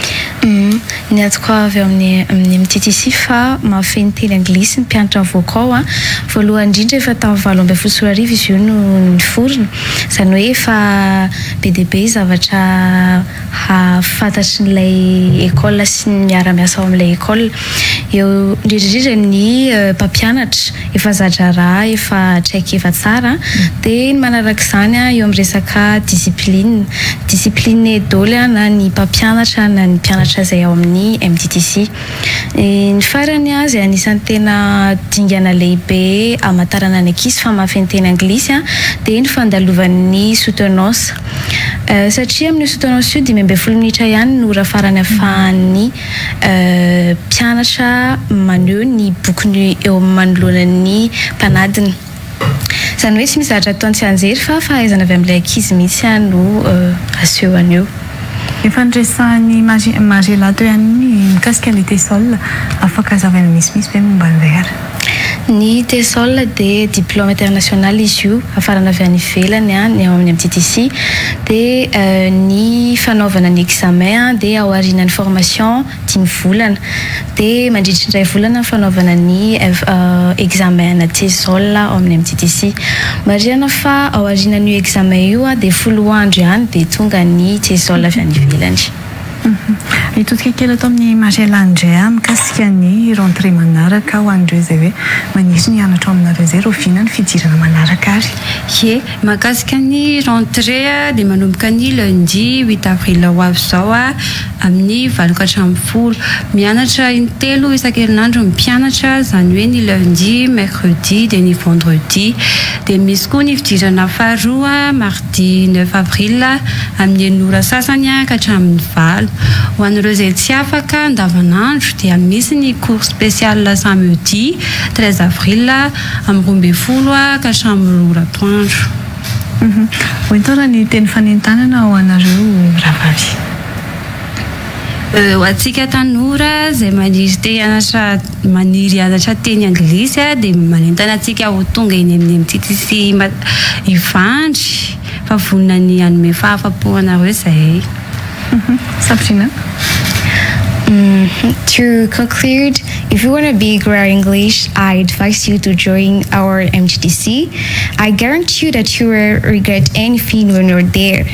Ny atoko avy amin'ny MTTC fa mahafeny teny anglisy ny mpianatra mivoaka ao voalohany indrindra efa tamin'ny 7 Folo arivo izy io no niforona izany hoe efa be dia be zavatra hafantatry n'ilay école sy ny miara-miasa ao amin'ilay école. Eo indrindrindrindra ny mpampianatra efa zatra raha efa traika efa tsara dia ny manaraka izany eo amin'ny resaka discipline daholo na ny mpampianatra na ny mpianatra mpianatra izay ao amin'ny MTTC. Ny farany azy anisan'ny tena dingana lehibe amatarana ny ankizy famafeny teny anglisy dia ny fandalovan'ny soutenance satria amin'ny soutenance io 5 minitra ihany no raha farany afahan'ny mpianatra maneho ny bokony eo manoloanan'ny mpanadiny. Izany hoe tsy misy zavatra ataony tsy anjery fa fahaizana avy amin'ilay ankizy mihitsy no aseho an'io. Efa nresahan'ny magelato ihany mikasika ny TESOL afaka hazavaina misimisy be momba an'ilay ary. Ny TESOL dia diplôme international izy io afarana avy any ivelany ny ao amin'ny MTTC dia ny fanaovana ny examen dia ao aorianan'ny formation 5 volana dia mandritra 3 volana fanaovana ny examen na TESOL ao amin'ny MTTC. Marihana fa ao aorianan'io examen io dia 10 andro ihany dia tonga ny TESOL avy any ivelany. Itodika kely atao amin'ny Magella indray mikasika ny rentrée manaraka ho an'ireo izay hoe maniry ny hianatra ao aminareo izay roviana ny fidirana manaraka ary. Ie, mahakasika ny rentrée dia manomboka ny lundi 8 avril ho avy izao amin'ny 24 mianatra intelo isan-kerinandro mpianatra izany hoe ny lundi, mercredi dia ny vendredi dia misy koa ny fidirana faharoa mardi 9 avril amin'ny enora sasany ka hatramin'ny 20. Ho an'ireo izay tsy afaka andavanandro dia misy ny cours spécial samedi 13 avril amin'ny 12 ka hatramin'ny 14 atoandro. Hoentona ny teny fanentanana ho anareo rahavavy. Ho antsika tanora izay maniry hianatra teny anglisy dia manentana antsika ho tonga eny amin'ny MTTC hivandry fa vonona ny hanome fahafapo anareo izay. Sabrina? To conclude, if you want to be great at English, I advise you to join our MTTC. I guarantee you that you will regret anything when you're there.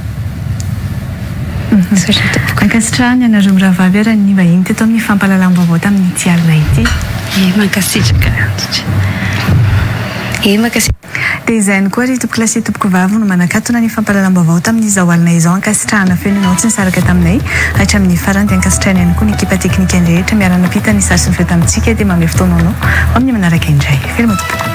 Ankasitrahany ianareo mirahavavy ary ny vahiny teto amin'ny fampahalalam-baovao tamin'ny ity alina ity. Mankasitraka antitra. Dia izay koa ry tompoko lasy tompoko vavy no manakatona ny fampahalalam-baovao tamin'izao alina izao ankasitrahana feno ianao tsy nisaraka taminay hatramin'ny farany dia ankasitrahana ihany koa ny ekipa teknika rehetra miarana pita ny sary sy ny feo tamintsika dia manome fotoana anao amin'ny manaraka indray. Veloma tompoko.